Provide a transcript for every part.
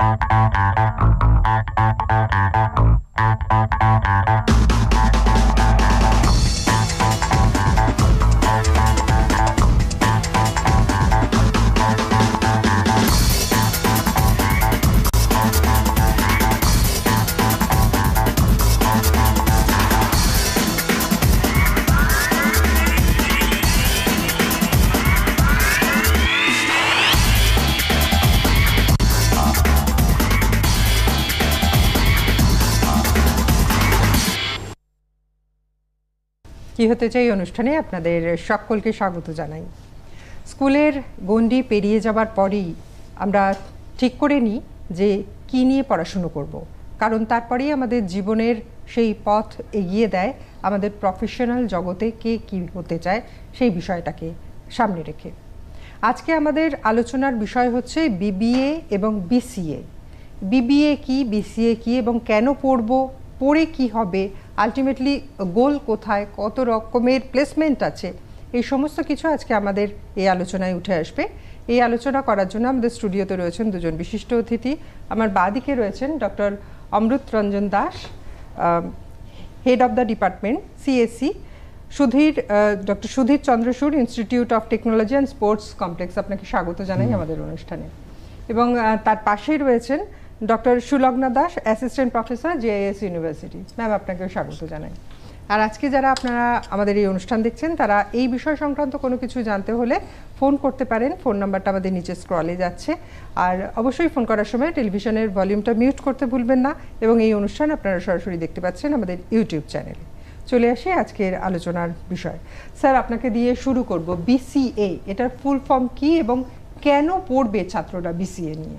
কি হতে চাই অনুষ্ঠানে আপনাদের সকলকে স্বাগত জানাই। স্কুলের গণ্ডি পেরিয়ে যাবার পরেই আমরা ঠিক করে নিই যে কি নিয়ে পড়াশুনো করব, কারণ তারপরেই আমাদের জীবনের সেই পথ এগিয়ে দেয় আমাদের প্রফেশনাল জগতে কে কী হতে চায় সেই বিষয়টাকে সামনে রেখে। আজকে আমাদের আলোচনার বিষয় হচ্ছে বিবিএ এবং বিসিএ। বিবিএ কি, বিসিএ কি এবং কেন পড়ব, পড়ে কি হবে, আলটিমেটলি গোল কোথায়, কত রকমের প্লেসমেন্ট আছে, এই সমস্ত কিছু আজকে আমাদের এই আলোচনায় উঠে আসবে। এই আলোচনা করার জন্য আমাদের স্টুডিওতে রয়েছেন দুজন বিশিষ্ট অতিথি। আমার বাঁদিকে রয়েছেন doctor Amrit Ranjan Das, head of the department CSC, doctor Sudhir Chandrachur, institute of technology and sports complex. আপনাকে স্বাগত জানাই আমাদের অনুষ্ঠানে। এবং তার পাশেই রয়েছেন doctor Sulagna Das, assistant professor, JIS university. Ma'am, আপনাকেও স্বাগত জানাই। আর আজকে যারা আপনারা আমাদের এই অনুষ্ঠান দেখছেন তারা এই বিষয় সংক্রান্ত কোনো কিছু জানতে হলে ফোন করতে পারেন। ফোন নাম্বারটা আমাদের নিচে স্ক্রলে যাচ্ছে। আর অবশ্যই ফোন করার সময় টেলিভিশনের ভলিউমটা মিউট করতে ভুলবেন না। এবং এই অনুষ্ঠান আপনারা সরাসরি দেখতে পাচ্ছেন আমাদের ইউটিউব চ্যানেলে। চলে আসি আজকের আলোচনার বিষয়। স্যার, আপনাকে দিয়ে শুরু করব। বিসিএ, এটার ফুল ফর্ম কি এবং কেন পড়বে ছাত্ররা বিসিএ নিয়ে?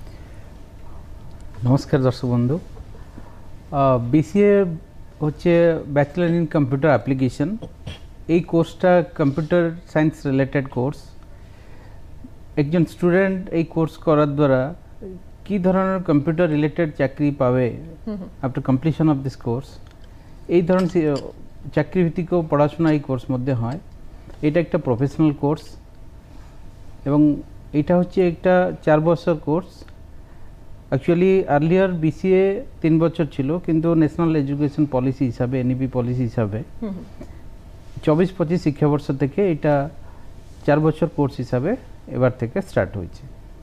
নমস্কার দর্শক বন্ধু। বিসিএ হচ্ছে ব্যাচেলর ইন কম্পিউটার অ্যাপ্লিকেশন। এই কোর্সটা কম্পিউটার সায়েন্স রিলেটেড কোর্স। একজন স্টুডেন্ট এই কোর্স করার দ্বারা কী ধরনের কম্পিউটার রিলেটেড চাকরি পাবে after completion of this course, এই ধরনের চাকরিভিত্তিক পড়াশোনা এই কোর্স মধ্যে হয়। এটা একটা প্রফেশনাল কোর্স এবং এটা হচ্ছে একটা 4 বছর কোর্স। অ্যাকচুয়ালি আর্লিয়ার বিসিএ 3 বছর ছিল, কিন্তু ন্যাশনাল এডুকেশন পলিসি হিসাবে, এনইপি পলিসি হিসাবে 24-25 শিক্ষাবর্ষ থেকে এটা 4 বছর কোর্স হিসাবে এবার থেকে স্টার্ট হয়েছে।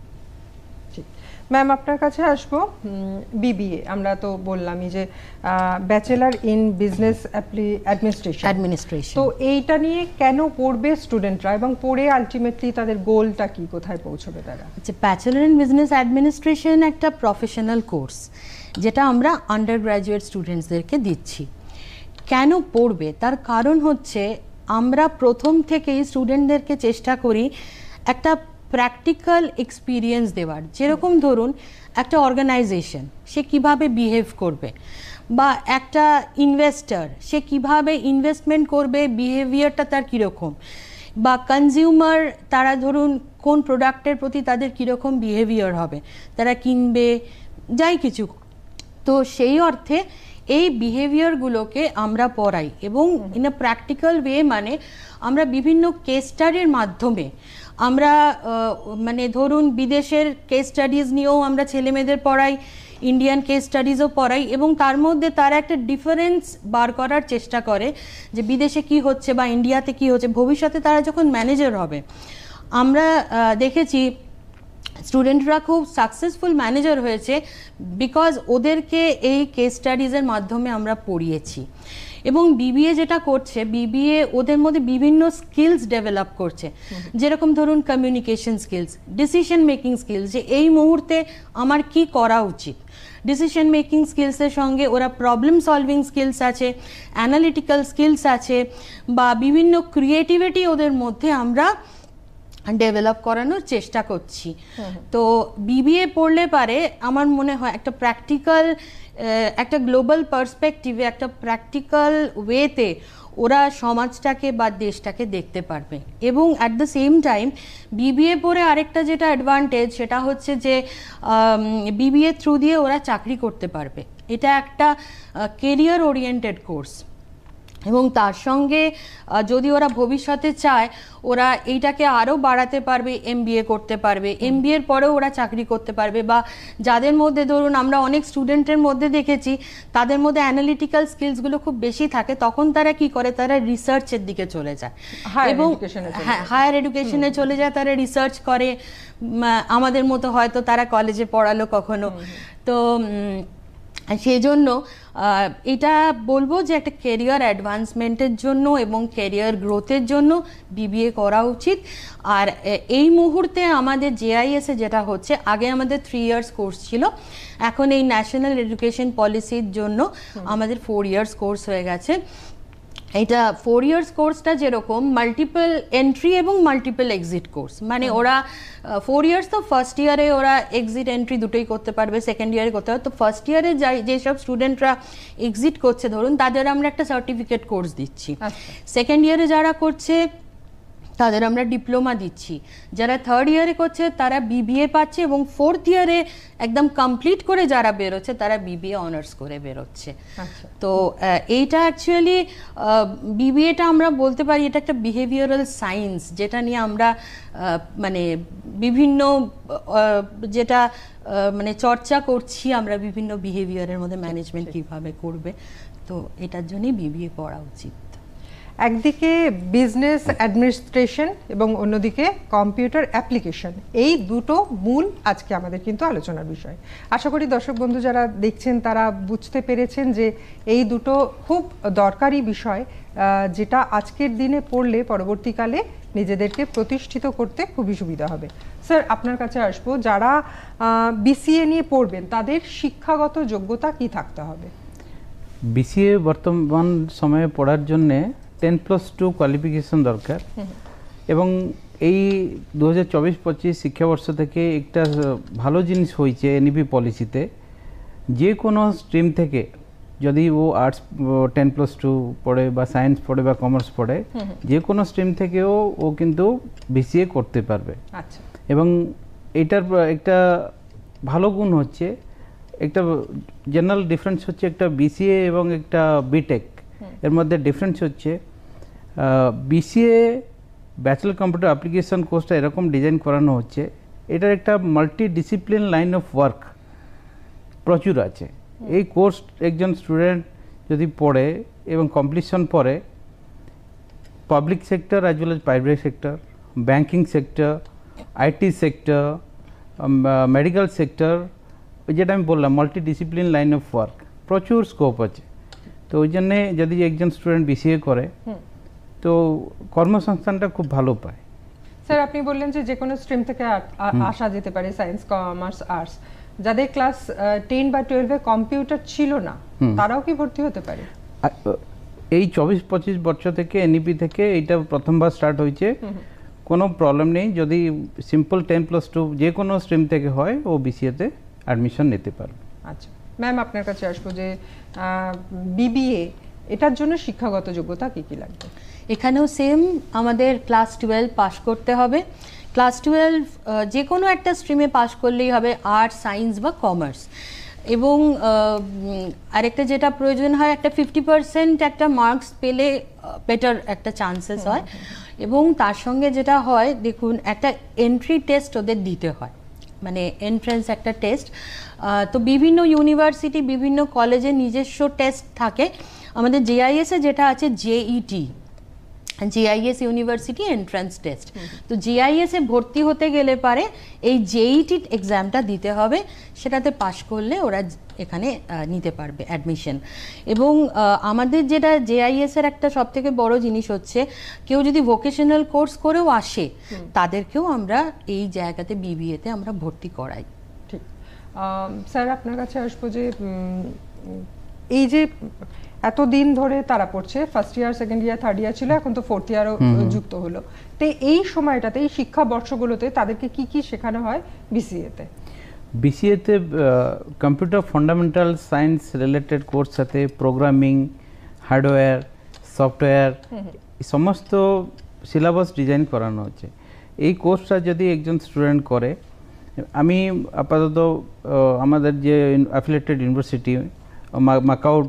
ম্যাম, আপনার কাছে আসবো। বিবিএ আমরা তো বললামই যে ব্যাচেলার ইন বিজনেস অ্যাডমিনিস্ট্রেশন। তো এইটা নিয়ে কেন পড়বে স্টুডেন্টরা এবং পড়ে আলটিমেটলি তাদের গোলটা কি, কোথায় পৌঁছবে তারা? আচ্ছা, ব্যাচেলার ইন বিজনেস অ্যাডমিনিস্ট্রেশন একটা প্রফেশনাল কোর্স যেটা আমরা আন্ডার গ্র্যাজুয়েট স্টুডেন্টসদেরকে দিচ্ছি। কেন পড়বে তার কারণ হচ্ছে আমরা প্রথম থেকেই স্টুডেন্টদেরকে চেষ্টা করি একটা প্র্যাকটিক্যাল এক্সপিরিয়েন্স দেওয়ার। যেরকম ধরুন, একটা অর্গানাইজেশন সে কিভাবে বিহেভ করবে, বা একটা ইনভেস্টর সে কিভাবে ইনভেস্টমেন্ট করবে, বিহেভিয়ারটা তার কীরকম, বা কনজিউমার তারা ধরুন কোন প্রোডাক্টের প্রতি তাদের কীরকম বিহেভিয়ার হবে, তারা কিনবে, যাই কিছু। তো সেই অর্থে এই বিহেভিয়ারগুলোকে আমরা পড়াই এবং ইন আ প্র্যাকটিক্যাল ওয়ে, মানে আমরা বিভিন্ন কেস স্টাডির মাধ্যমে আমরা মানে ধরুন বিদেশের কেস স্টাডিজ নিয়েও আমরা ছেলেমেয়েদের পড়াই, ইন্ডিয়ান কেস স্টাডিজও পড়াই, এবং তার মধ্যে তারা একটা ডিফারেন্স বার করার চেষ্টা করে যে বিদেশে কি হচ্ছে বা ইন্ডিয়াতে কি হচ্ছে। ভবিষ্যতে তারা যখন ম্যানেজার হবে, আমরা দেখেছি স্টুডেন্টরা খুব সাকসেসফুল ম্যানেজার হয়েছে বিকজ ওদেরকে এই কেস স্টাডিজের মাধ্যমে আমরা পড়িয়েছি। এবং বিবিএ যেটা করছে, বিবিএ ওদের মধ্যে বিভিন্ন স্কিলস ডেভেলপ করছে। যেরকম ধরুন communication skills, decision making skills, যে এই মুহূর্তে আমার কি করা উচিত। ডিসিশন মেকিং স্কিলসের সঙ্গে ওরা প্রবলেম সলভিং স্কিলস আছে, অ্যানালিটিক্যাল স্কিলস আছে, বা বিভিন্ন ক্রিয়েটিভিটি ওদের মধ্যে আমরা ডেভেলপ করানোর চেষ্টা করছি। তো বিবিএ পড়লে পারে আমার মনে হয় একটা প্র্যাকটিক্যাল, একটা গ্লোবাল পার্সপেক্টিভে, একটা প্র্যাকটিক্যাল ওয়েতে ওরা সমাজটাকে বা দেশটাকে দেখতে পারবে। এবং at the same time BBA পড়ে আরেকটা যেটা অ্যাডভান্টেজ, সেটা হচ্ছে যে বিবিএ থ্রু দিয়ে ওরা চাকরি করতে পারবে। এটা একটা কেরিয়ার ওরিয়েন্টেড কোর্স। এবং তার সঙ্গে যদি ওরা ভবিষ্যতে চায় ওরা এইটাকে আরও বাড়াতে পারবে, এমবিএ করতে পারবে, এমবিএর পরেও ওরা চাকরি করতে পারবে। বা যাদের মধ্যে ধরুন আমরা অনেক স্টুডেন্টের মধ্যে দেখেছি তাদের মধ্যে অ্যানালিটিক্যাল স্কিলসগুলো খুব বেশি থাকে, তখন তারা কি করে, তারা রিসার্চের দিকে চলে যায় এবং হায়ার এডুকেশনে চলে যায়, তারা রিসার্চ করে। আমাদের মতো হয়তো তারা কলেজে পড়ালো কখনো, তো সেই জন্য এটা বলবো যে একটা ক্যারিয়ার অ্যাডভান্সমেন্টের জন্য এবং ক্যারিয়ার গ্রোথের জন্য বিবিএ করা উচিত। আর এই মুহূর্তে আমাদের জেআইএসে যেটা হচ্ছে, আগে আমাদের 3 ইয়ার্স কোর্স ছিল, এখন এই ন্যাশনাল এডুকেশন পলিসির জন্য আমাদের 4 ইয়ার্স কোর্স হয়ে গেছে। এটা 4 ইয়ার্স কোর্সটা যেরকম মাল্টিপল এন্ট্রি এবং মাল্টিপল এক্সিট কোর্স, মানে ওরা 4 ইয়ার্স তো ফার্স্ট ইয়ারে ওরা এক্সিট এন্ট্রি দুটোই করতে পারবে, সেকেন্ড ইয়ারে করতে পারবে। তো ফার্স্ট ইয়ারে যেসব স্টুডেন্টরা এক্সিট করছে ধরুন, তাদের আমরা একটা সার্টিফিকেট কোর্স দিচ্ছি। সেকেন্ড ইয়ারে যারা করছে তাদের আমরা ডিপ্লোমা দিচ্ছি, যারা থার্ড ইয়ারে করছে তারা বিবিএ পাচ্ছে, এবং ফোর্থ ইয়ারে একদম কমপ্লিট করে যারা বেরোচ্ছে তারা বিবিএ অনার্স করে বেরোচ্ছে। তো এইটা অ্যাকচুয়ালি বিবিএটা আমরা বলতে পারি এটা একটা বিহেভিয়ারাল সায়েন্স, যেটা নিয়ে আমরা মানে বিভিন্ন যেটা মানে চর্চা করছি আমরা বিভিন্ন বিহেভিয়ারের মধ্যে ম্যানেজমেন্ট কিভাবে করবে, তো এটার জন্যই বিবিএ পড়া উচিত। একদিকে বিজনেস অ্যাডমিনিস্ট্রেশন এবং অন্যদিকে কম্পিউটার অ্যাপ্লিকেশন, এই দুটো মূল আজকে আমাদের কিন্তু আলোচনার বিষয়। আশা করি দর্শক বন্ধু যারা দেখছেন তারা বুঝতে পেরেছেন যে এই দুটো খুব দরকারি বিষয়, যেটা আজকের দিনে পড়লে পরবর্তীকালে নিজেদেরকে প্রতিষ্ঠিত করতে খুবই সুবিধা হবে। স্যার আপনার কাছে আসবো, যারা বিসিএ নিয়ে পড়বেন তাদের শিক্ষাগত যোগ্যতা কি থাকতে হবে? বিসিএ বর্তমান সময়ে পড়ার জন্যে 10+2 কোয়ালিফিকেশন দরকার, এবং এই 2024-25 শিক্ষাবর্ষ থেকে একটা ভালো জিনিস হয়েছে এনইপি পলিসিতে, যে কোনো স্ট্রিম থেকে যদি ও আর্টস 10+2 পড়ে বা সায়েন্স পড়ে বা কমার্স পড়ে, যে কোনো স্ট্রিম থেকেও ও কিন্তু বিসিএ করতে পারবে। আচ্ছা, এবং এটার একটা ভালো গুণ হচ্ছে, একটা জেনারেল ডিফারেন্স হচ্ছে একটা বিসিএ এবং একটা বিটেক, এর মধ্যে ডিফারেন্স হচ্ছে বিসিএ ব্যাচেলর কম্পিউটার অ্যাপ্লিকেশন কোর্সটা এরকম ডিজাইন করানো হচ্ছে, এটার একটা multi discipline line of work প্রচুর আছে। এই কোর্স একজন স্টুডেন্ট যদি পড়ে এবং কমপ্লিশন পরে public sector as well as private sector, banking sector, IT sector, medical sector, যেটা আমি বললাম multi discipline line of work, প্রচুর স্কোপ আছে। তো ওই জন্যে যদি একজন স্টুডেন্ট বিসিএ করে তো কর্মসংস্থানটা খুব ভালো পায়। স্যার আপনি বললেন যে যে কোনো স্ট্রিম থেকে আসা যেতে পারে, সায়েন্স, কমার্স, আর্টস। যাদের ক্লাস 10 বা 12-এ কম্পিউটার ছিল না তারাও কি ভর্তি হতে পারে? এই 24-25 বছর থেকে এনইপি থেকে এইটা প্রথমবার স্টার্ট হয়েছে, কোনো প্রবলেম নেই। যদি সিম্পল 10+2 যে কোনো স্ট্রিম থেকে হয় ও বিসিএতে অ্যাডমিশন নিতে পারবে। আচ্ছা ম্যাম, আপনার কাছে আসবো যে বিবিএ এটার জন্য শিক্ষাগত যোগ্যতা কি কি লাগবে? এখানেও সেম, আমাদের ক্লাস 12 পাস করতে হবে। ক্লাস 12 যে কোনো একটা স্ট্রিমে পাস করলেই হবে, আর্টস, সায়েন্স বা কমার্স। এবং আরেকটা যেটা প্রয়োজন হয়, একটা 50% একটা মার্কস পেলে বেটার একটা চান্সেস হয়। এবং তার সঙ্গে যেটা হয় দেখুন, একটা এন্ট্রি টেস্ট ওদের দিতে হয়, মানে এন্ট্রান্স একটা টেস্ট। তো বিভিন্ন ইউনিভার্সিটি বিভিন্ন কলেজে নিজস্ব টেস্ট থাকে। আমাদের জেআইএসে যেটা আছে JET, JIS university entrance test. তো জেআইএসে ভর্তি হতে গেলে পারে এই জেইটি এক্সামটা দিতে হবে, সেটাতে পাশ করলে ওরা এখানে নিতে পারবে অ্যাডমিশন। এবং আমাদের যেটা জেআইএস এর একটা সবথেকে বড় জিনিস হচ্ছে, কেউ যদি ভোকেশনাল কোর্স করেও আসে তাদেরকেও আমরা এই জায়গাতে বিবিএতে আমরা ভর্তি করাই। ঠিক। স্যার আপনার কাছে আসবো যে এই যে এতদিন ধরে তারা পড়ছে, first year, second year, third year ছিল, এখন তো ফোর্থ ইয়ারও যুক্ত হলো, তো এই সময়টাতে এই শিক্ষা বর্ষগুলোতে তাদেরকে কি কি শেখানো হয় বিসিএতে? বিসিএতে computer fundamental science related course সাথে প্রোগ্রামিং, হার্ডওয়্যার, সফটওয়্যার, সমস্ত সিলেবাস ডিজাইন করানো হচ্ছে। এই কোর্সটা যদি একজন স্টুডেন্ট করে, আমি আপাতত আমাদের যে অ্যাফিলিয়েটেড ইউনিভার্সিটি মাকাউ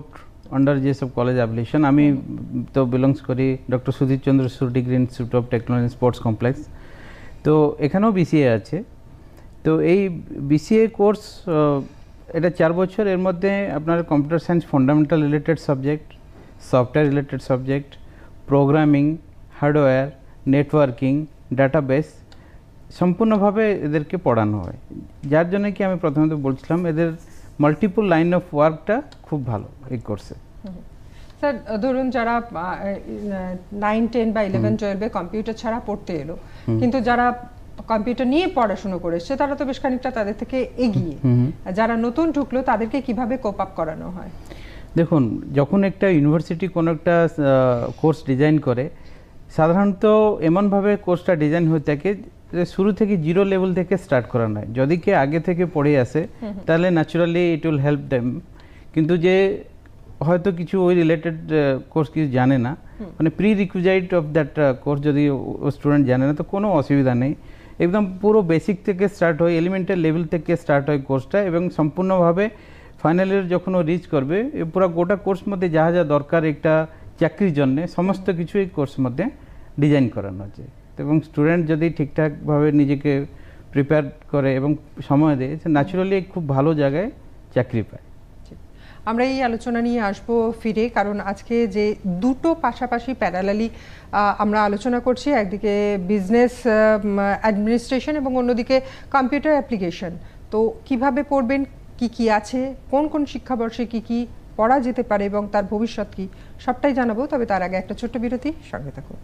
আন্ডার যেসব কলেজ অ্যাপ্লিকেশন আমি তো বিলংস করি doctor Sudhir Chandra Sur degree institute of technology sports complex, তো এখানেও বিসিএ আছে। তো এই বিসিএ কোর্স এটা 4 বছর, এর মধ্যে আপনার computer science fundamental related subject, software related subject, programming, hardware, networking, database সম্পূর্ণভাবে এদেরকে পড়ানো হয়, যার জন্য কি আমি প্রথমত বলছিলাম এদের মাল্টিপল লাইন অফ ওয়ার্কটা খুব ভালো এই কোর্সে। স্যার ধরুন যারা 9, 10 বা 11, 12-এ কম্পিউটার ছাড়া পড়তে এলো, কিন্তু যারা কম্পিউটার নিয়ে পড়াশোনা করেছে তারা তো বেশ খানিকটা তাদের থেকে এগিয়ে, যারা নতুন ঢুকলো তাদেরকে কিভাবে কোপ আপ করানো হয়? দেখুন, যখন একটা ইউনিভার্সিটি কোনো একটা কোর্স ডিজাইন করে, সাধারণত এমনভাবে কোর্সটা ডিজাইন হয়ে থাকে যে শুরু থেকে 0 লেভেল থেকে স্টার্ট করানো হয়। যদি কে আগে থেকে পড়ে আসে তাহলে naturally it will help them, কিন্তু যে হয়তো কিছু ওই রিলেটেড কোর্স কিছু জানে না, মানে prerequisite of that course যদি স্টুডেন্ট জানে না তো কোনো অসুবিধা নেই, একদম পুরো বেসিক থেকে স্টার্ট হয়, এলিমেন্টারি লেভেল থেকে স্টার্ট হয় কোর্সটা, এবং সম্পূর্ণভাবে ফাইনাল ইয়ার যখন ও রিচ করবে পুরো গোটা কোর্স মধ্যে যা যা দরকার একটা চাকরির জন্য সমস্ত কিছু এই কোর্স মধ্যে ডিজাইন করানো আছে। এবং স্টুডেন্ট যদি ঠিকঠাকভাবে নিজেকে প্রিপেয়ার করে এবং সময় দেয়, ন্যাচুরালি খুব ভালো জায়গায় চাকরি পায়। আমরা এই আলোচনা নিয়ে আসবো ফিরে, কারণ আজকে যে দুটো পাশাপাশি প্যারালালি আমরা আলোচনা করছি, একদিকে বিজনেস অ্যাডমিনিস্ট্রেশন এবং অন্যদিকে কম্পিউটার অ্যাপ্লিকেশন। তো কিভাবে পড়বেন, কি কি আছে, কোন কোন শিক্ষাবর্ষে কি কি পড়া যেতে পারে এবং তার ভবিষ্যৎ কি, সবটাই জানাবো। তবে তার আগে একটা ছোট্ট বিরতি, সঙ্গে থাকুন।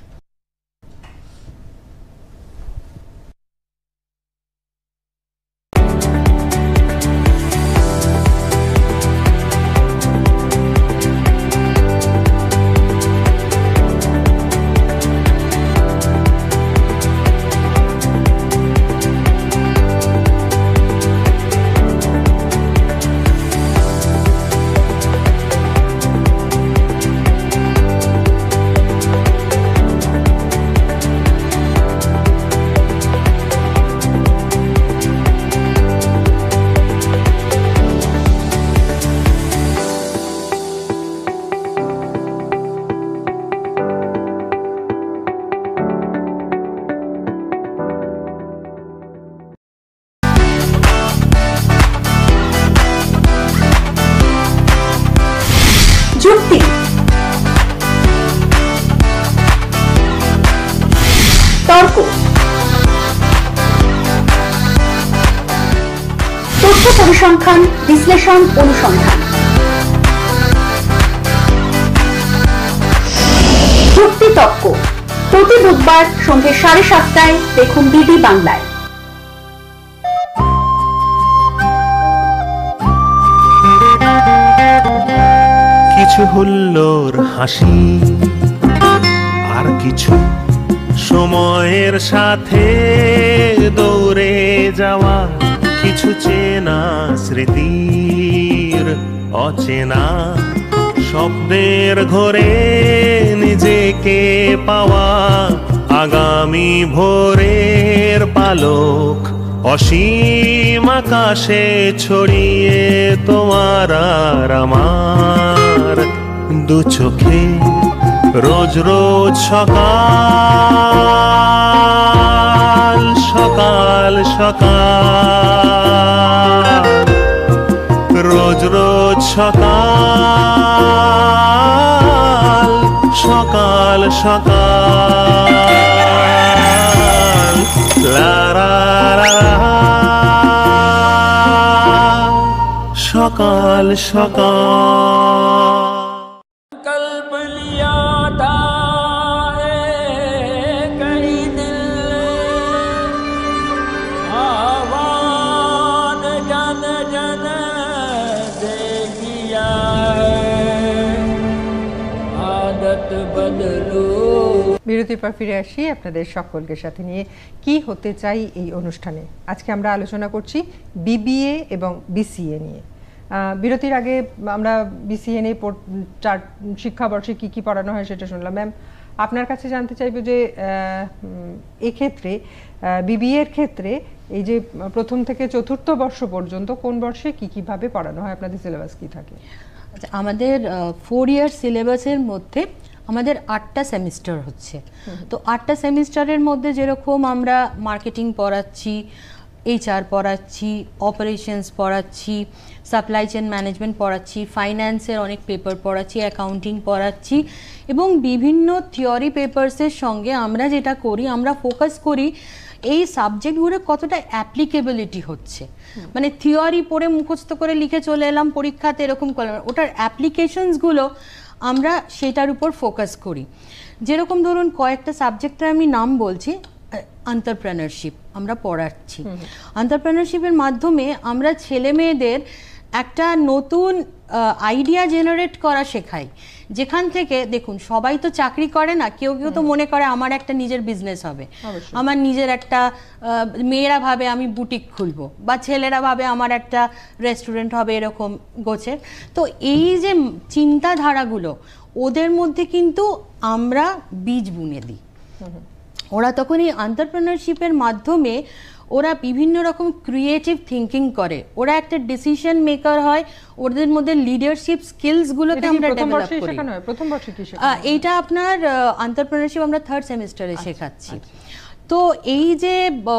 যুক্তি, তর্ক, তথ্য পরিসংখ্যান, বিশ্লেষণ, অনুসন্ধান। যুক্তি তর্ক প্রতি বুধবার সন্ধ্যে 7:30টায় দেখুন বিডি বাংলায়। কিছু হুল্লোড় হাসি আর কিছু সময়ের সাথে দৌড়ে যাওয়া, কিছু চেনা স্মৃতির অচেনা স্বপ্নের ঘরে নিজেকে পাওয়া, আগামী ভোরের পালক অসীম আকাশে ছড়িয়ে তোমার আর আমার দু চোখে রোজ রোজ সকাল সকাল সকাল, রোজ রোজ সকাল সকাল সকাল, লা লা লা সকাল সকাল। বিরতির পর ফিরে আসি আপনাদের সকলকে সাথে নিয়ে কি হতে চাই এই অনুষ্ঠানে। আজকে আমরা আলোচনা করছি বিবিএ এবং বিসিএ নিয়ে। বিরতির আগে আমরা বিসিএ নিয়ে শিক্ষাবর্ষে কি কি পড়ানো হয় সেটা শুনলাম। ম্যাম, আপনার কাছে জানতে চাইব যে এক্ষেত্রে বিবিএ এর ক্ষেত্রে এই যে প্রথম থেকে চতুর্থ বর্ষ পর্যন্ত কোন বর্ষে কি কিভাবে পড়ানো হয়, আপনাদের সিলেবাস কি থাকে? আচ্ছা, আমাদের 4 ইয়ার সিলেবাসের মধ্যে আমাদের 8টা সেমিস্টার হচ্ছে। তো 8টা সেমিস্টারের মধ্যে যেরকম আমরা মার্কেটিং পড়াচ্ছি, HR পড়াচ্ছি, অপারেশনস পড়াচ্ছি, সাপ্লাই চেন ম্যানেজমেন্ট পড়াচ্ছি, ফাইন্যান্সের অনেক পেপার পড়াচ্ছি, অ্যাকাউন্টিং পড়াচ্ছি, এবং বিভিন্ন থিওরি পেপারসের সঙ্গে আমরা যেটা করি, আমরা ফোকাস করি এই সাবজেক্টগুলো কতটা অ্যাপ্লিকেবিলিটি হচ্ছে। মানে থিওরি পড়ে মুখস্থ করে লিখে চলে এলাম পরীক্ষাতে, এরকম করলাম, ওটার অ্যাপ্লিকেশনসগুলো আমরা সেটার উপর ফোকাস করি। যেরকম ধরুন কয়েকটা সাবজেক্টের আমি নাম বলছি। এন্টারপ্রেনারশিপ আমরা পড়াচ্ছি। এন্টারপ্রেনারশিপের মাধ্যমে আমরা ছেলে মেয়েদের একটা নতুন আইডিয়া জেনারেট করা শেখাই, যেখান থেকে দেখুন সবাই তো চাকরি করে না, কেউ কেউ তো মনে করে আমার একটা নিজের বিজনেস হবে, আমার নিজের একটা, মেয়েরা ভাবে আমি বুটিক খুলবো, বা ছেলেরা ভাবে আমার একটা রেস্টুরেন্ট হবে, এরকম গোছের। তো এই যে চিন্তাধারাগুলো ওদের মধ্যে কিন্তু আমরা বীজ বুনে দিই। ওরা তখন এই এন্টারপ্রেনারশিপের মাধ্যমে ওরা বিভিন্ন রকম ক্রিয়েটিভ থিঙ্কিং করে, ওরা একটা ডিসিশন মেকার হয়, ওদের মধ্যে লিডারশিপ স্কিলসগুলোকে আমরা ডেভেলপ করি। প্রথম বর্ষে কি শেখানো? এইটা আপনার এন্টারপ্রেনারশিপ আমরা 3rd সেমিস্টারে শেখাচ্ছি। তো এই যে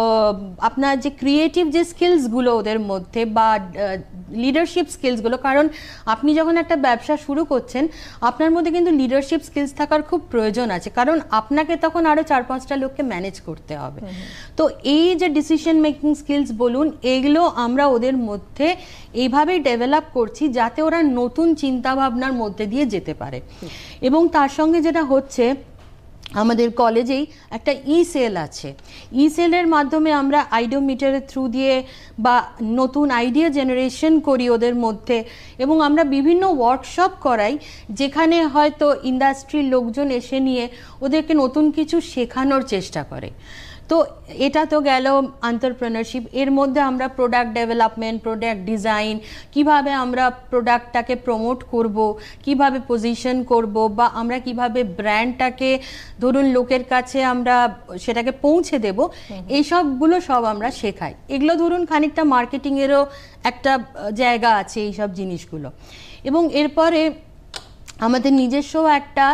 আপনার যে ক্রিয়েটিভ যে স্কিলসগুলো ওদের মধ্যে, বা লিডারশিপ স্কিলসগুলো, কারণ আপনি যখন একটা ব্যবসা শুরু করছেন আপনার মধ্যে কিন্তু লিডারশিপ স্কিলস থাকার খুব প্রয়োজন আছে, কারণ আপনাকে তখন আরও 4-5টা লোককে ম্যানেজ করতে হবে। তো এই যে ডিসিশন মেকিং স্কিলস বলুন, এগুলো আমরা ওদের মধ্যে এইভাবেই ডেভেলপ করছি যাতে ওরা নতুন চিন্তাভাবনার মধ্যে দিয়ে যেতে পারে। এবং তার সঙ্গে যেটা হচ্ছে, আমাদের কলেজেই একটা সেল আছে। সেলের মাধ্যমে আমরা আইডিওমিটারের থ্রু দিয়ে বা নতুন আইডিয়া জেনারেশন করি ওদের মধ্যে, এবং আমরা বিভিন্ন ওয়ার্কশপ করাই যেখানে হয়তো ইন্ডাস্ট্রির লোকজন এসে নিয়ে ওদেরকে নতুন কিছু শেখানোর চেষ্টা করে। তো এটা তো গেল এন্টারপ্রেনারশিপ। এর মধ্যে আমরা প্রোডাক্ট ডেভেলপমেন্ট, প্রোডাক্ট ডিজাইন, কিভাবে আমরা প্রোডাক্টটাকে প্রমোট করব, কিভাবে পজিশন করব, বা আমরা কিভাবে ব্র্যান্ডটাকে ধরুন লোকের কাছে আমরা সেটাকে পৌঁছে দেব, এইসবগুলো সব আমরা শেখাই। এগুলো ধরুন খানিকটা মার্কেটিংয়েরও একটা জায়গা আছে এইসব জিনিসগুলো। এবং এরপরে আমাদের নিজস্ব একটা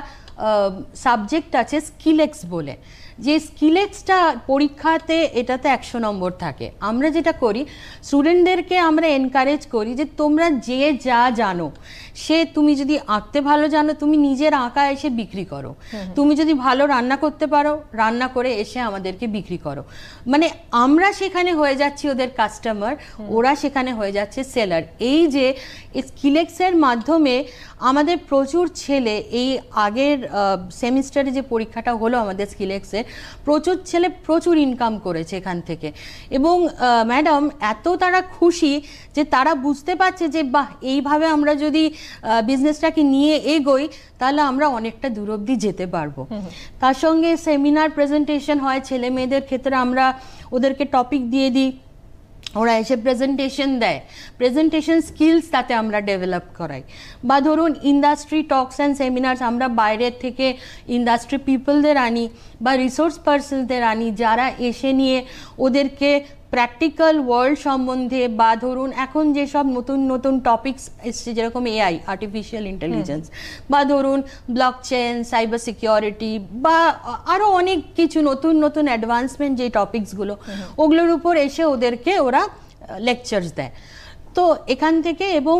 সাবজেক্ট আছে স্কিলেক্স বলে, যে স্কিলেক্সটা পরীক্ষাতে এটাতে 100 নম্বর থাকে। আমরা যেটা করি, স্টুডেন্টদেরকে আমরা এনকারেজ করি যে তোমরা যে যা জানো, সে তুমি যদি আঁকতে ভালো জানো তুমি নিজের আঁকা এসে বিক্রি করো, তুমি যদি ভালো রান্না করতে পারো রান্না করে এসে আমাদেরকে বিক্রি করো। মানে আমরা সেখানে হয়ে যাচ্ছি ওদের কাস্টমার, ওরা সেখানে হয়ে যাচ্ছে সেলার। এই যে স্কিলেক্সের মাধ্যমে আমাদের প্রচুর ছেলে, এই আগের সেমিস্টারে যে পরীক্ষাটা হলো আমাদের স্কিলেক্সের, প্রচুর ছেলে প্রচুর ইনকাম করেছে এখান থেকে। এবং ম্যাডাম এত তারা খুশি যে তারা বুঝতে পারছে যে বাহ, এইভাবে আমরা যদি বিজনেসটাকে নিয়ে এগোই তাহলে আমরা অনেকটা দূর অবধি যেতে পারবো। তার সঙ্গে সেমিনার প্রেজেন্টেশন হয় ছেলে মেয়েদের ক্ষেত্রে, আমরা ওদেরকে টপিক দিয়ে দিই, ওরা এসে প্রেজেন্টেশন দেয়, প্রেজেন্টেশন স্কিলস তাতে আমরা ডেভেলপ করাই। বা ধরুন ইন্ডাস্ট্রি টক্স অ্যান্ড সেমিনার্স, আমরা বাইরের থেকে ইন্ডাস্ট্রি পিপলদের আনি বা রিসোর্স পার্সনদের আনি, যারা এসে নিয়ে ওদেরকে প্র্যাকটিক্যাল ওয়ার্ল্ড সম্বন্ধে, বা ধরুন এখন যেসব নতুন নতুন টপিকস এসছে যেরকম AI আর্টিফিশিয়াল ইন্টেলিজেন্স, বা ধরুন ব্লকচেন, সাইবার সিকিউরিটি, বা আরও অনেক কিছু নতুন নতুন অ্যাডভান্সমেন্ট যে টপিকসগুলো, ওগুলোর উপর এসে ওদেরকে ওরা লেকচার্স দেয়। তো এখান থেকে, এবং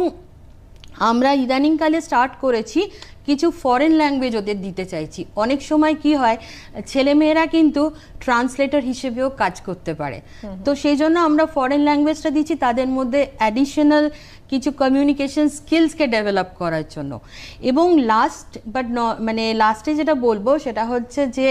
আমরা ইদানিংকালে স্টার্ট করেছি কিছু ফরেন ল্যাঙ্গুয়েজ ওদের দিতে চাইছি। অনেক সময় কি হয়, ছেলেমেয়েরা কিন্তু ট্রান্সলেটর হিসেবেও কাজ করতে পারে, তো সেই জন্য আমরা ফরেন ল্যাঙ্গুয়েজটা দিচ্ছি তাদের মধ্যে অ্যাডিশনাল কিছু কমিউনিকেশন স্কিলসকে ডেভেলপ করার জন্য। এবং লাস্ট বাট মানে লাস্টে যেটা বলবো সেটা হচ্ছে যে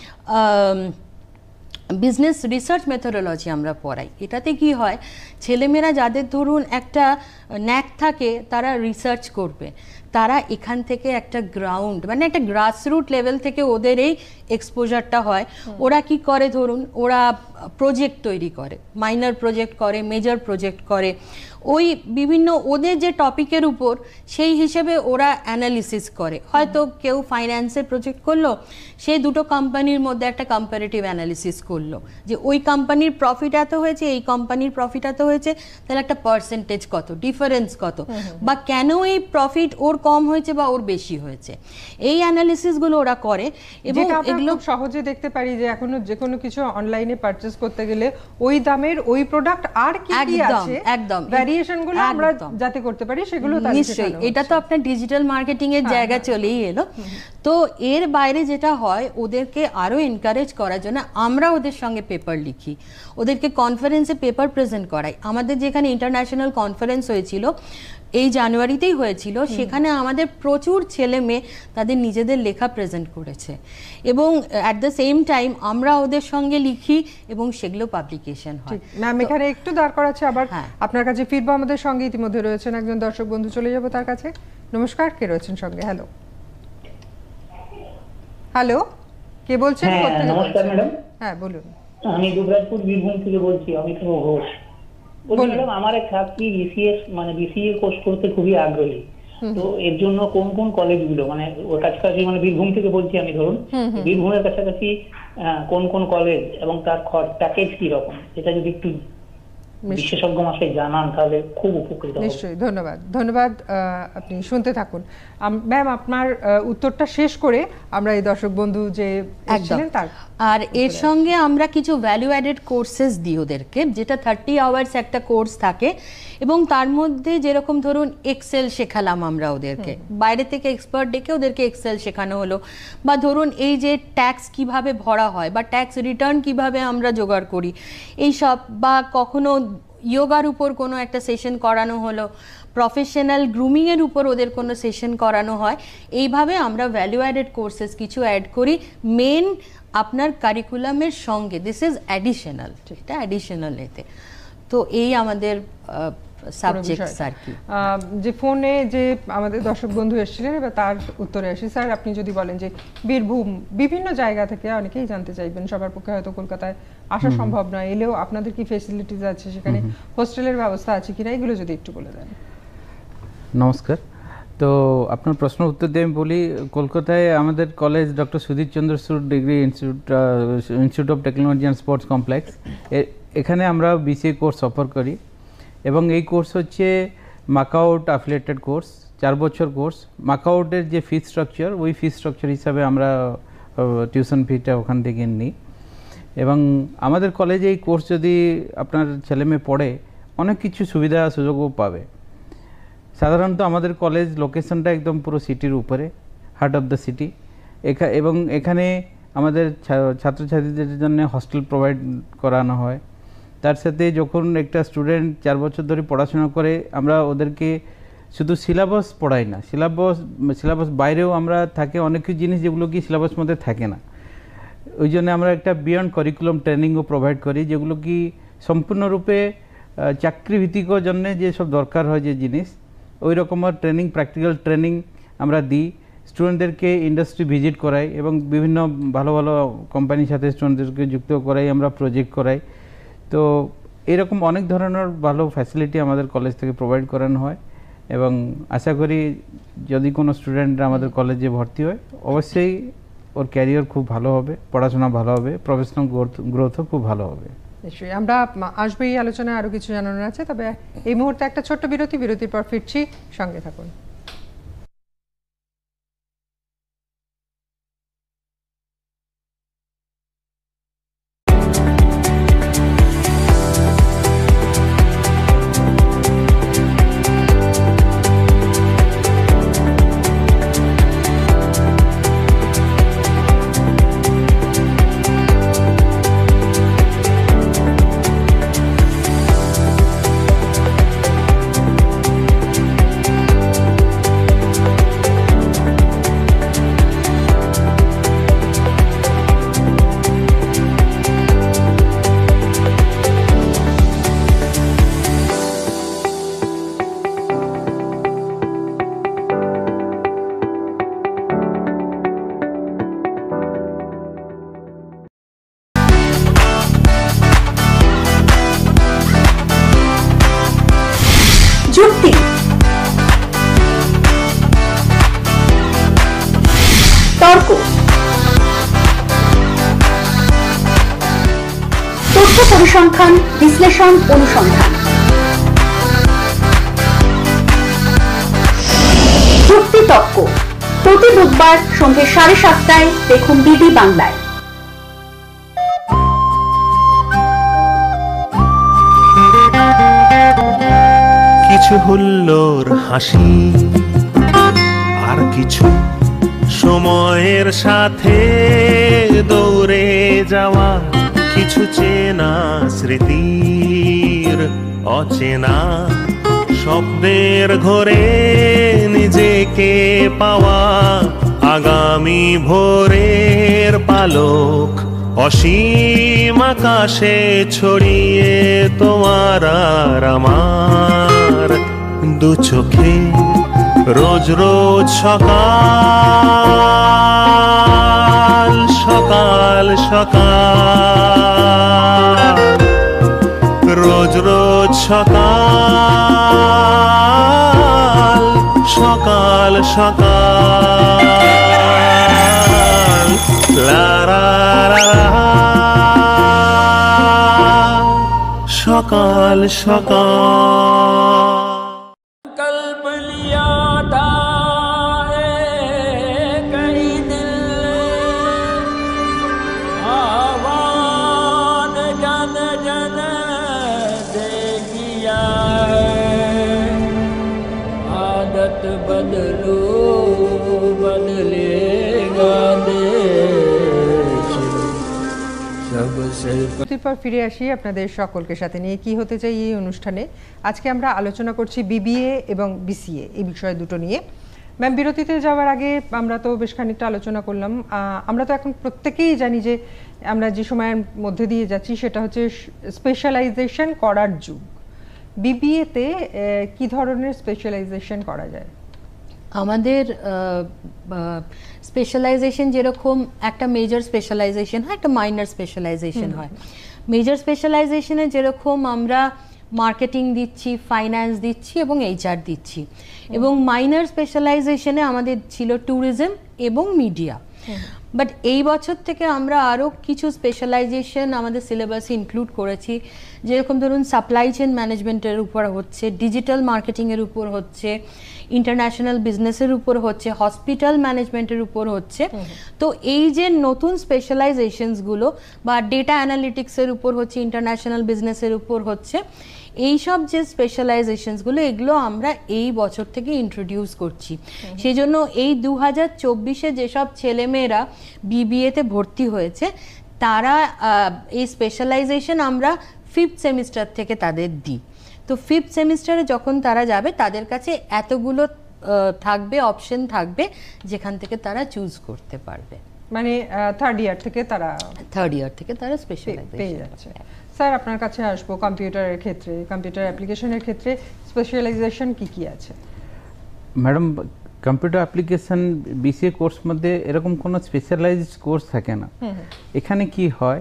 বিজনেস রিসার্চ মেথোডোলজি আমরা পড়াই। এটাতে কি হয়, ছেলেমেয়েরা যাদের ধরুন একটা ন্যাক থাকে তারা রিসার্চ করবে, তারা এখান থেকে একটা গ্রাউন্ড মানে একটা গ্রাসরুট লেভেল থেকে ওদের এই এক্সপোজারটা হয়। ওরা কি করে, ধরুন ওরা প্রজেক্ট তৈরি করে, মাইনর প্রজেক্ট করে, মেজর প্রজেক্ট করে, ওই বিভিন্ন ওদের যে টপিকের উপর সেই হিসেবে ওরা অ্যানালিসিস করে। হয়তো কেউ ফাইন্যান্সের প্রজেক্ট করলো, সে দুটো কোম্পানির মধ্যে একটা কম্পারেটিভ অ্যানালিসিস করলো যে ওই কোম্পানির প্রফিট এত হয়েছে, এই কোম্পানির প্রফিট এত হয়েছে, তাহলে একটা পার্সেন্টেজ কত, ডিফারেন্স কত, বা কেন এই প্রফিট ওর কম হয়েছে বা ওর বেশি হয়েছে, এই অ্যানালিসিসগুলো ওরা করে। এবং এগুলো সহজে দেখতে পারি যে এখনো যে কোনো কিছু অনলাইনে পারচেজ করতে গেলে ওই দামের ওই প্রোডাক্ট আর কি কি আছে একদম ভ্যারিয়েশনগুলো আমরা যাতে করতে পারি সেগুলো তাহলে নিশ্চয়ই। এটা তো আপনার ডিজিটাল মার্কেটিং এর জায়গা চলেই এলো। তো এর বাইরে যেটা হয়, ওদেরকে আরো এনকারেজ করার জন্য আমরা ওদের সঙ্গে পেপার লিখি, ওদেরকে কনফারেন্সে পেপার প্রেজেন্ট করাই। আমাদের যেখানে ইন্টারন্যাশনাল কনফারেন্স হয়েছিল, এই জানুয়ারিতেই হয়েছিল, সেখানে আমাদের প্রচুর ছেলে মেয়ে তাদের নিজেদের লেখা প্রেজেন্ট করেছে, এবং অ্যাট দ্য সেম টাইম আমরা ওদের সঙ্গে লিখি এবং সেগুলো পাবলিকেশন হয়। ম্যাম এখানে একটু দাঁড় করাচ্ছে, আবার আপনার কাছে ফিরবো। আমাদের সঙ্গে ইতিমধ্যে রয়েছেন একজন দর্শক বন্ধু, চলে যাব তার কাছে। নমস্কার, কে রয়েছেন সঙ্গে? হ্যালো হ্যালো, কে বলছেন? নমস্কার ম্যাডাম। হ্যাঁ বলুন। আমি দুবরাজপুর বীরভূম থেকে বলছি, অমিতাভ ঘোষ। বলছি ম্যাডাম, আমার এক ছাত্রী বিসিএস মানে বিসিএ কোর্স করতে খুবই আগ্রহী, তো এর জন্য কোন কোন কলেজগুলো মানে ওর কাছাকাছি, মানে বীরভূম থেকে বলছি আমি, ধরুন বীরভূমের কাছাকাছি কোন কোন কলেজ এবং তার প্যাকেজ কি রকম, এটা যদি একটু বিশেষজ্ঞ মাসে জানান তাহলে খুব উপকৃত হব। নিশ্চয়ই, ধন্যবাদ ধন্যবাদ। আপনি শুনতে থাকুন ম্যাম, আপনার উত্তরটা শেষ করে আমরা এই দর্শক বন্ধু যে এসেছিলেন তার। আর এর সঙ্গে আমরা কিছু ভ্যালু অ্যাডেড কোর্সেস দিই ওদেরকে, যেটা 30 আওয়ার্স একটা কোর্স থাকে, এবং তার মধ্যে যেরকম ধরুন এক্সেল শেখালাম আমরা ওদেরকে, বাইরে থেকে এক্সপার্ট ডেকে ওদেরকে এক্সেল শেখানো হলো, বা ধরুন এই যে ট্যাক্স কিভাবে ভরা হয় বা ট্যাক্স রিটার্ন কিভাবে আমরা জোগাড় করি এইসব, বা কখনো যোগার উপর কোনো একটা সেশন করানো হলো, প্রফেশনাল গ্রুমিংয়ের উপর ওদের কোনো সেশন করানো হয়। এইভাবে আমরা ভ্যালু অ্যাডেড কোর্সেস কিছু অ্যাড করি মেন আপনার কারিকুলামের সঙ্গে। দিস ইজ অ্যাডিশনাল, এটা অ্যাডিশনাল এতে। তো এই আমাদের সাবজেক্টস আর কি। যে ফোনে যে আমাদের দর্শক বন্ধু এসেছিলেন, এবার তার উত্তরে আসি। স্যার আপনি যদি বলেন যে বীরভূম বিভিন্ন জায়গা থেকে অনেকেই জানতে চাইবেন, সবার পক্ষে হয়তো কলকাতায় আসা সম্ভব নয়, এলেও আপনাদের কি ফেসিলিটিস আছে, সেখানে হোস্টেলের ব্যবস্থা আছে কিনা, এগুলো যদি একটু বলে দেন। নমস্কার। তো আপনার প্রশ্ন উত্তর দিয়ে আমি বলি, কলকাতায় আমাদের college doctor Sudhir Chandra Chur degree institute of technology and sports complex, এখানে আমরা বিসিএ কোর্স অফার করি, এবং এই কোর্স হচ্ছে মাকআউট অ্যাফিলিয়েটেড কোর্স, 4 বছর কোর্স। মাকআউটের যে ফি স্ট্রাকচার, ওই ফি স্ট্রাকচার হিসাবে আমরা টিউশন ফিটা ওখান থেকে নিই। এবং আমাদের কলেজে এই কোর্স যদি আপনার ছেলেমেয়ে পড়ে, অনেক কিছু সুবিধা সুযোগও পাবে। সাধারণত আমাদের কলেজ লোকেশনটা একদম পুরো সিটির উপরে, হার্ট অফ দ্য সিটি, এবং এখানে আমাদের ছাত্রছাত্রীদের জন্য হস্টেল প্রোভাইড করানো হয়। তার সাথে যখন একটা স্টুডেন্ট 4 বছর ধরে পড়াশোনা করে, আমরা ওদেরকে শুধু সিলেবাস পড়াই না, সিলেবাস বাইরেও আমরা থাকে অনেক কিছু জিনিস যেগুলো কি সিলেবাস মধ্যে থাকে না। ওই জন্য আমরা একটা বিয়ন্ড কারিকুলাম ট্রেনিংও প্রোভাইড করি, যেগুলো কি সম্পূর্ণরূপে চাকরিভিত্তিক জন্য যেসব দরকার হয় যে জিনিস, ওই রকমের ট্রেনিং, প্র্যাকটিক্যাল ট্রেনিং আমরা দিই। স্টুডেন্টদেরকে ইন্ডাস্ট্রি ভিজিট করাই, এবং বিভিন্ন ভালো ভালো কোম্পানির সাথে স্টুডেন্টদেরকে যুক্ত করাই, আমরা প্রজেক্ট করাই। তো এরকম অনেক ধরনের ভালো ফ্যাসিলিটি আমাদের কলেজ থেকে প্রোভাইড করানো হয়, এবং আশা করি যদি কোনো স্টুডেন্ট আমাদের কলেজে ভর্তি হয়, অবশ্যই ওর ক্যারিয়ার খুব ভালো হবে, পড়াশোনা ভালো হবে, প্রফেশনাল গ্রোথও খুব ভালো হবে। নিশ্চয়ই আমরা আসবো এই আলোচনায়, আরও কিছু জানানোর আছে, তবে এই মুহূর্তে একটা ছোট্ট বিরতির পর ফিরছি, সঙ্গে থাকুন। পরিসংখ্যান, বিশ্লেষণ, অনুসন্ধান। যুক্তি তর্ক প্রতি বুধবার সন্ধ্যে 7:30 দেখুন ডিডি বাংলায়। কিছু হুল্লোর হাসি আর কিছু সময়ের সাথে দৌড়ে যাওয়া, কিছু চেনা স্মৃতির অচেনা স্বপ্নের ঘরে নিজেকে পাওয়া, আগামী ভোরের পালক অসীম আকাশে ছড়িয়ে তোমার আর আমার দু চোখে রোজ রোজ সকাল সকাল সকাল, রোজ রোজ সকাল সকাল সকাল, লা লা লা লা, সকাল সকাল। পর ফিরে আসি আপনাদের সকলকে সাথে নিয়ে কি হতে চাই এই অনুষ্ঠানে। আজকে আমরা আলোচনা করছি বিবিএ এবং বিসিএ এই বিষয় দুটো নিয়ে। ম্যাম, বিরতিতে যাওয়ার আগে আমরা তো বেশ খানিকটা আলোচনা করলাম। আমরা তো এখন প্রত্যেকেই জানি যে আমরা যে সময়ের মধ্যে দিয়ে যাচ্ছি সেটা হচ্ছে স্পেশালাইজেশন করার যুগ। বিবিএতে কি ধরনের স্পেশালাইজেশন করা যায়? আমাদের স্পেশালাইজেশন যেরকম একটা মেজর স্পেশালাইজেশন হয়, একটা মাইনর স্পেশালাইজেশন হয়। মেজর স্পেশালাইজেশনে যেরকম আমরা মার্কেটিং দিচ্ছি, ফাইন্যান্স দিচ্ছি এবং এইচআর দিচ্ছি, এবং মাইনর স্পেশালাইজেশনে আমাদের ছিল ট্যুরিজম এবং মিডিয়া। বাট এই বছর থেকে আমরা আরও কিছু স্পেশালাইজেশন আমাদের সিলেবাসে ইনক্লুড করেছি, যেরকম ধরুন সাপ্লাই চেইন ম্যানেজমেন্টের উপর হচ্ছে, ডিজিটাল মার্কেটিংয়ের উপর হচ্ছে, ইন্টারন্যাশনাল বিজনেসের উপর হচ্ছে, হসপিটাল ম্যানেজমেন্টের উপর হচ্ছে। তো এই যে নতুন স্পেশালাইজেশনসগুলো বা ডেটা অ্যানালিটিক্সের উপর হচ্ছে, ইন্টারন্যাশনাল বিজনেসের উপর হচ্ছে, এইসব যে স্পেশালাইজেশনসগুলো এগুলো আমরা এই বছর থেকে ইন্ট্রোডিউস করছি। সেই জন্য এই 2024-এ যেসব ছেলেমেয়েরা বিবিএতে ভর্তি হয়েছে তারা এই স্পেশালাইজেশন আমরা 5th সেমিস্টার থেকে তাদের দিই। তো 5th সেমিস্টারে যখন তারা যাবে তাদের কাছে এতগুলো থাকবে, অপশন থাকবে যেখান থেকে তারা চুজ করতে পারবে। মানে থার্ড ইয়ার থেকে তারা স্পেশালাইজেশন পেয়ে যাচ্ছে। স্যার, আপনার কাছে আসবো। কম্পিউটারের ক্ষেত্রে, কম্পিউটার অ্যাপ্লিকেশনের ক্ষেত্রে স্পেশালাইজেশন কি কি আছে? Madam, computer application BCA course মধ্যে এরকম কোনো স্পেশালাইজড কোর্স থাকে না। এখানে কি হয়,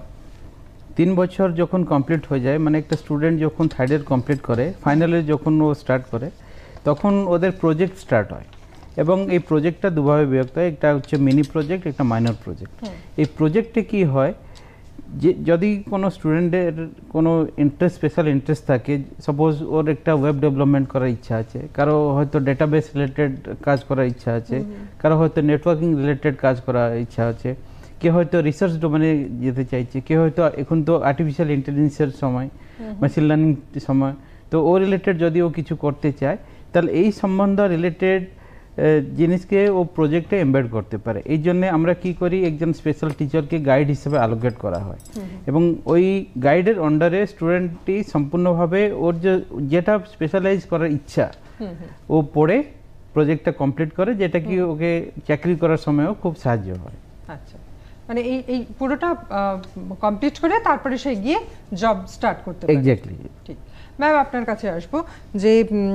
3 বছর যখন কমপ্লিট হয়ে যায়, মানে একটা স্টুডেন্ট যখন থার্ড ইয়ার কমপ্লিট করে, ফাইনালে যখন ও স্টার্ট করে, তখন ওদের প্রজেক্ট স্টার্ট হয়। এবং এই প্রজেক্টটা দুভাবে বিভক্ত হয়, একটা হচ্ছে মিনি প্রজেক্ট, একটা মাইনর প্রজেক্ট। এই প্রজেক্টে কি হয়, যে যদি কোনো স্টুডেন্টের কোনো স্পেশাল ইন্টারেস্ট থাকে, সাপোজ ওর একটা ওয়েব ডেভেলপমেন্ট করার ইচ্ছা আছে, কারো হয়তো ডেটাবেস রিলেটেড কাজ করার ইচ্ছা আছে, কারো হয়তো নেটওয়ার্কিং রিলেটেড কাজ করার ইচ্ছা আছে, কেউ হয়তো রিসার্চ ডোমেনে যেতে চাইছে, কেউ হয়তো এখন তো আর্টিফিশিয়াল ইন্টেলিজেন্সের সময়, মেশিন লার্নিং সময়, তো ও রিলেটেড যদি ও কিছু করতে চায় তাহলে এই সম্বন্ধ রিলেটেড জিনিসকে ও প্রজেক্টে এমবেড করতে পারে। এই জন্যে আমরা কি করি, একজন স্পেশাল টিচারকে গাইড হিসেবে অ্যালোকেট করা হয়, এবং ওই গাইডের আন্ডারে স্টুডেন্টটি সম্পূর্ণভাবে ওর যেটা স্পেশালাইজ করার ইচ্ছা ও পড়ে প্রজেক্টটা কমপ্লিট করে, যেটা কি ওকে চাকরি করার সময়ও খুব সাহায্য হয়। আচ্ছা, মানে এই পুরোটা কমপ্লিট করে তারপরে সে গিয়ে জব স্টার্ট করতে পারে। এক্স্যাক্টলি। ঠিক। ম্যাম, আপনার কাছে আসবো যে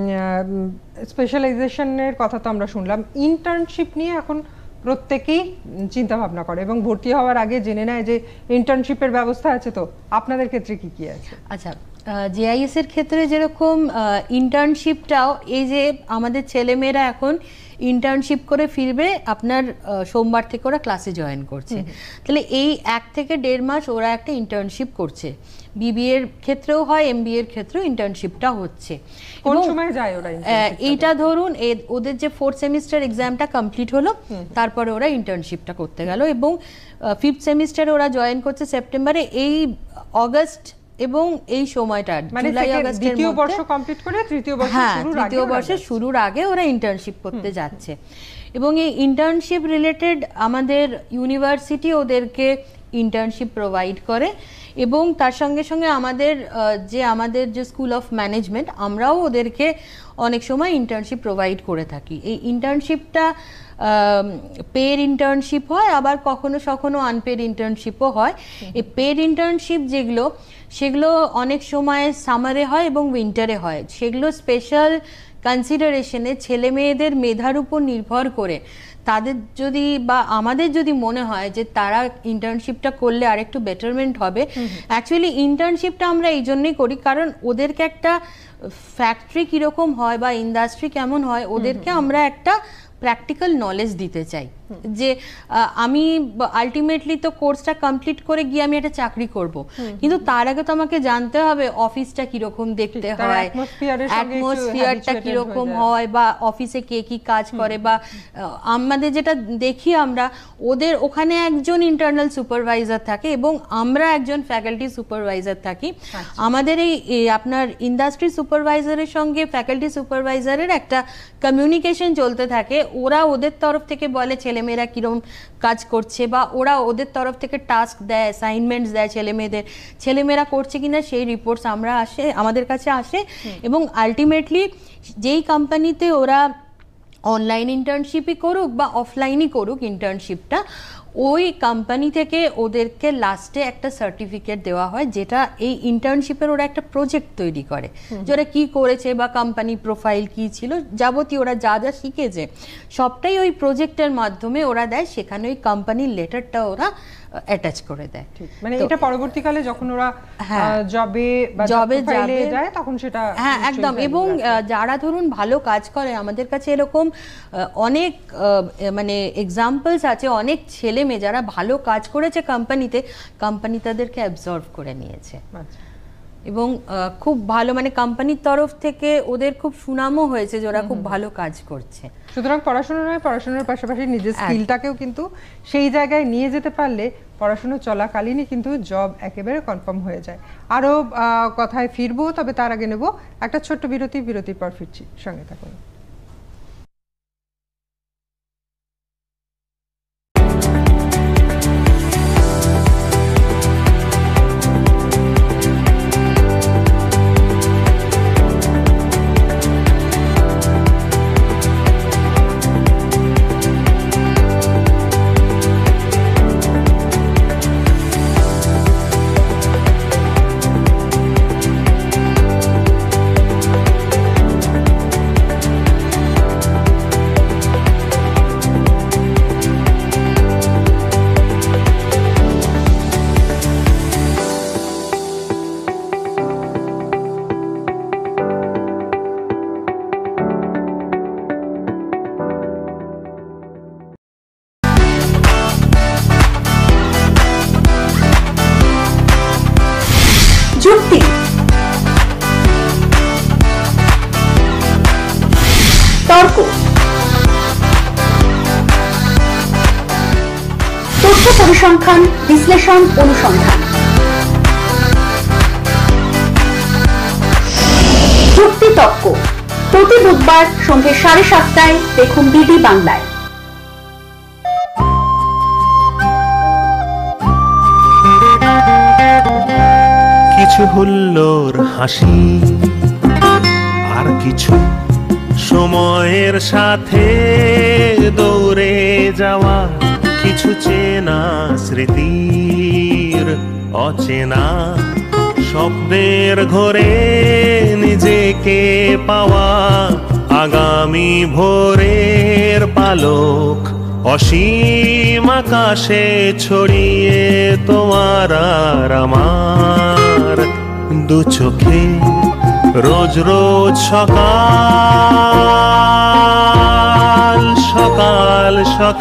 স্পেশালাইজেশনের কথা তো আমরা শুনলাম, ইন্টার্নশিপ নিয়ে এখন প্রত্যেকেই চিন্তা ভাবনা করে এবং ভর্তি হওয়ার আগে জেনে নেয় যে ইন্টার্নশিপের ব্যবস্থা আছে। তো আপনাদের ক্ষেত্রে কি কি আছে? আচ্ছা, জেআইএস এর ক্ষেত্রে যেরকম ইন্টার্নশিপটাও, এই যে আমাদের ছেলেমেয়েরা এখন ইন্টার্নশিপ করে ফিরবে, আপনার সোমবার থেকে ওরা ক্লাসে জয়েন করছে, তাহলে এই 1 থেকে 1.5 মাস ওরা একটা ইন্টার্নশিপ করছে। বিবিএ এর ক্ষেত্রেও হয়, এমবিএ এর ক্ষেত্রেও ইন্টার্নশিপটা হচ্ছে। কোন সময় যায় ওরা? এইটা ধরুন ওদের যে 4th সেমিস্টার এক্সামটা কমপ্লিট হলো, তারপরে ওরা ইন্টার্নশিপটা করতে গেল, এবং 5th সেমিস্টারে ওরা জয়েন করছে সেপ্টেম্বরে। এই অগস্ট এবং এই সময়টা জুলাই আগস্টের দ্বিতীয় বর্ষ কমপ্লিট করে তৃতীয় বর্ষের শুরুর আগে ওরা ইন্টার্নশিপ করতে যাচ্ছে। এবং এই ইন্টার্নশিপ রিলেটেড আমাদের ইউনিভার্সিটি ওদেরকে ইন্টার্নশিপ প্রোভাইড করে, এবং তার সঙ্গে সঙ্গে আমাদের যে স্কুল অফ ম্যানেজমেন্ট, আমরাও ওদেরকে অনেক সময় ইন্টার্নশিপ প্রোভাইড করে থাকি। এই ইন্টার্নশিপটা পেড ইন্টার্নশিপ হয়, আবার কখনো আনপেড ইন্টার্নশিপও হয়। এই পেড ইন্টার্নশিপ সেগুলো অনেক সময় সামারে হয় এবং উইন্টারে হয়। সেগুলো স্পেশাল কনসিডারেশনে ছেলে মেয়েদের মেধার উপর নির্ভর করে তাদের যদি বা আমাদের যদি মনে হয় যে তারা ইন্টার্নশিপটা করলে আরেকটু বেটারমেন্ট হবে, অ্যাকচুয়ালি ইন্টার্নশিপটা আমরা এই জন্যই করি কারণ ওদেরকে একটা ফ্যাক্টরি কীরকম হয় বা ইন্ডাস্ট্রি কেমন হয় ওদেরকে আমরা একটা প্র্যাকটিক্যাল নলেজ দিতে চাই। যে আমি আলটিমেটলি তো কোর্সটা কমপ্লিট করে গিয়ে আমি একটা চাকরি করব, কিন্তু তার আগে তো আমাকে জানতে হবে অফিসটা কিরকম দেখতে হয়, অ্যাটমসফিয়ারটা কিরকম হয়, বা অফিসে কে কি কাজ করে, বা আমাদের যেটা দেখি আমরা ওদের ওখানে একজন ইন্টারনাল সুপারভাইজার থাকে এবং আমরা একজন ফ্যাকাল্টি সুপারভাইজার থাকি। আমাদের এই আপনার ইন্ডাস্ট্রি সুপারভাইজারের সঙ্গে ফ্যাকাল্টি সুপারভাইজারের একটা কমিউনিকেশন চলতে থাকে। ওরা ওদের তরফ থেকে বলে ছেলেমেয়েরা কিরকম কাজ করছে, বা ওরা ওদের তরফ থেকে টাস্ক দেয়, অ্যাসাইনমেন্টস দেয় ছেলেমেয়েরা করছে কিনা সেই রিপোর্টস আমাদের কাছে আসে। এবং আলটিমেটলি যেই কোম্পানিতে ওরা অনলাইন ইন্টার্নশিপই করুক বা অফলাইনই করুক ইন্টার্নশিপটা, ওই কোম্পানি থেকে ওদেরকে লাস্টে একটা সার্টিফিকেট দেওয়া হয়, যেটা এই ইন্টার্নশিপের ওরা একটা প্রজেক্ট তৈরি করে যে ওরা কী করেছে বা কোম্পানি প্রোফাইল কী ছিল, যাবতীয় ওরা যা যা শিখেছে সবটাই ওই প্রজেক্টের মাধ্যমে ওরা দেয়। সেখানে ওই কোম্পানির লেটারটা ওরা অ্যাটাচ করে দেয়। মানে এটা পরবর্তীকালে যখন ওরা জবে যায় তখন সেটা একদম। এবং যারা ধরুন ভালো কাজ করে, আমাদের কাছে এরকম অনেক মানে এক্সাম্পলস আছে, অনেক ছেলে মেয়ে যারা ভালো কাজ করেছে কোম্পানি তাদেরকে অ্যাবজর্ভ করে নিয়েছে এবং খুব ভালো মানে কোম্পানির তরফ থেকে ওদের খুব সুনামও হয়েছে যে ওরা খুব ভালো কাজ করছে। সুতরাং পড়াশোনা নয়, পড়াশোনার পাশাপাশি নিজের স্কিলটাকেও কিন্তু সেই জায়গায় নিয়ে যেতে পারলে পড়াশোনা চলাকালীনই কিন্তু জব একেবারে কনফার্ম হয়ে যায়। আরও কথায় ফিরবো, তবে তার আগে নেব একটা ছোট্ট বিরতির পর ফিরছি, সঙ্গে থাকুন। যুক্তি, তর্ক, তথ্য পরিসংখ্যান, বিশ্লেষণ, অনুসন্ধান। যুক্তি তর্ক প্রতি বুধবার সন্ধ্যে 7:30টায় দেখুন বিডি বাংলায়। কিছু হুল্লোর হাসি আর কিছু সময়ের সাথে দৌড়ে যাওয়া, কিছু চেনা স্মৃতির অচেনা শব্দের ঘরে নিজেকে পাওয়া, আগামী ভোরের পালক অসীম আকাশে ছড়িয়ে তোমার আর আমার দু চোখে রোজ রোজ সকাল সকাল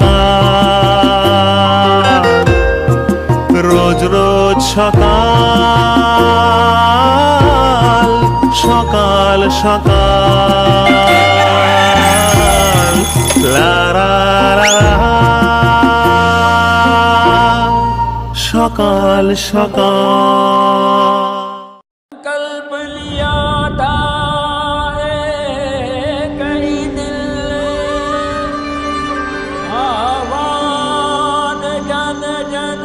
সকাল, রোজ রোজ সকাল সকাল সকাল, লা লা লা লা, সকাল সকাল। कल्प लिया था कई दिल आवान जन जन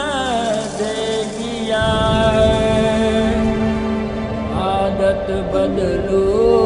देखिया आदत बदलो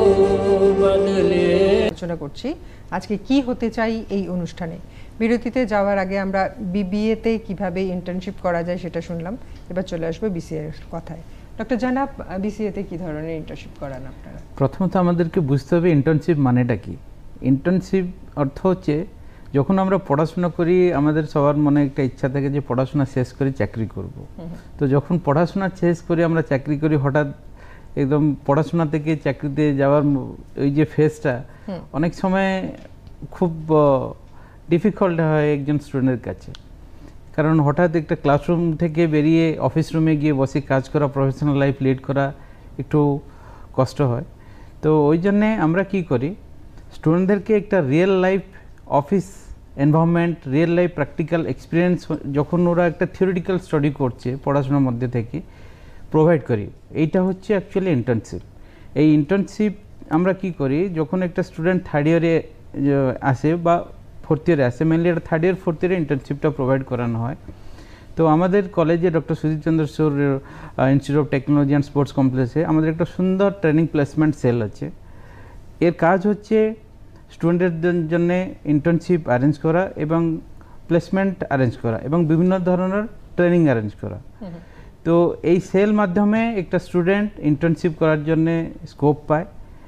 बदले। আলোচনা করছি আজকে কি হতে চাই এই অনুষ্ঠানে। বিরতিতে যাওয়ার আগে আমরা বিবিএতে কিভাবে ইন্টার্নশিপ করা যায় সেটা শুনলাম, এবার চলে আসবো বিসিএ এর কথায়। ডক্টর জানাব, বিসিএতে কি ধরনের ইন্টার্নশিপ করান আপনারা? প্রথমত আমাদেরকে বুঝতে হবে ইন্টার্নশিপ মানেটা কি। ইন্টার্নশিপ অর্থ হচ্ছে যখন আমরা পড়াশোনা করি আমাদের সবার মনে একটা ইচ্ছা থাকে যে পড়াশোনা শেষ করে চাকরি করব। তো যখন পড়াশোনা শেষ করে আমরা চাকরি করি, হঠাৎ একদম পড়াশোনা থেকে চাকরিতে যাওয়ার ওই যে ফেজটা অনেক সময় খুব ডিফিকাল্ট হয় একজন স্টুডেন্টের কাছে, কারণ হঠাৎ একটা ক্লাসরুম থেকে বেরিয়ে অফিস রুমে গিয়ে বসে কাজ করা, প্রফেশনাল লাইফ লিড করা একটু কষ্ট হয়। তো ওই জন্যে আমরা কি করি, স্টুডেন্টদেরকে একটা real life office environment, real life practical experience যখন ওরা একটা থিওরিটিক্যাল স্টাডি করছে পড়াশোনার মধ্যে থেকে প্রোভাইড করি। এইটা হচ্ছে অ্যাকচুয়ালি ইন্টার্নশিপ। এই ইন্টার্নশিপ আমরা কি করি, যখন একটা স্টুডেন্ট থার্ড ইয়ারে আসে বা ফোর্থ ইয়ারে আসে, মেনলি এটা থার্ড ইয়ার ফোর্থ ইয়ারে ইন্টার্নশিপটা প্রোভাইড করানো হয়। তো আমাদের কলেজে doctor Sujit Chandra Sur institute of technology and sports কমপ্লেক্সে আমাদের একটা সুন্দর ট্রেনিং প্লেসমেন্ট সেল আছে। এর কাজ হচ্ছে স্টুডেন্টদের জন্য ইন্টার্নশিপ অ্যারেঞ্জ করা এবং প্লেসমেন্ট অ্যারেঞ্জ করা এবং বিভিন্ন ধরনের ট্রেনিং অ্যারেঞ্জ করা। তো এই সেল মাধ্যমে একটা স্টুডেন্ট ইন্টার্নশিপ করার জন্য স্কোপ পায়।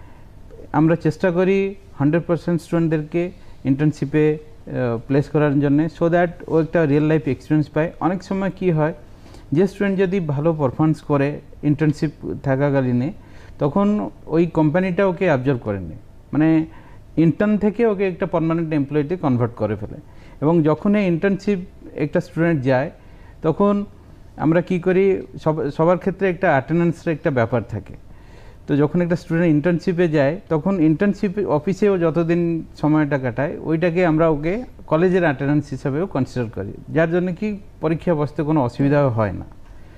আমরা চেষ্টা করি 100% স্টুডেন্টদেরকে ইন্টার্নশিপে প্লেস করার জন্য, সো দ্যাট ও একটা রিয়েল লাইফ এক্সপিরিয়েন্স পায়। অনেক সময় কি হয়, যে স্টুডেন্ট যদি ভালো পারফরমেন্স করে ইন্টার্নশিপ থাকাকালীনে, তখন ওই কোম্পানিটা ওকে অবজার্ভ করে নেয়, মানে ইন্টার্ন থেকে ওকে একটা পার্মানেন্ট এমপ্লয়িতে কনভার্ট করে ফেলে। এবং যখন এই ইন্টার্নশিপ একটা স্টুডেন্ট যায়, তখন আমরা কি করি, সবার ক্ষেত্রে একটা অ্যাটেন্ডেন্সের একটা ব্যাপার থাকে। তো যখন একটা স্টুডেন্ট ইন্টার্নশিপে যায়, তখন ইন্টার্নশিপ অফিসেও যতদিন সময়টা কাটায় ওইটাকে আমরা ওকে কলেজের অ্যাটেন্ডেন্স হিসাবেও কনসিডার করি, যার জন্য কি পরীক্ষা বসতে কোনো অসুবিধাও হয় না।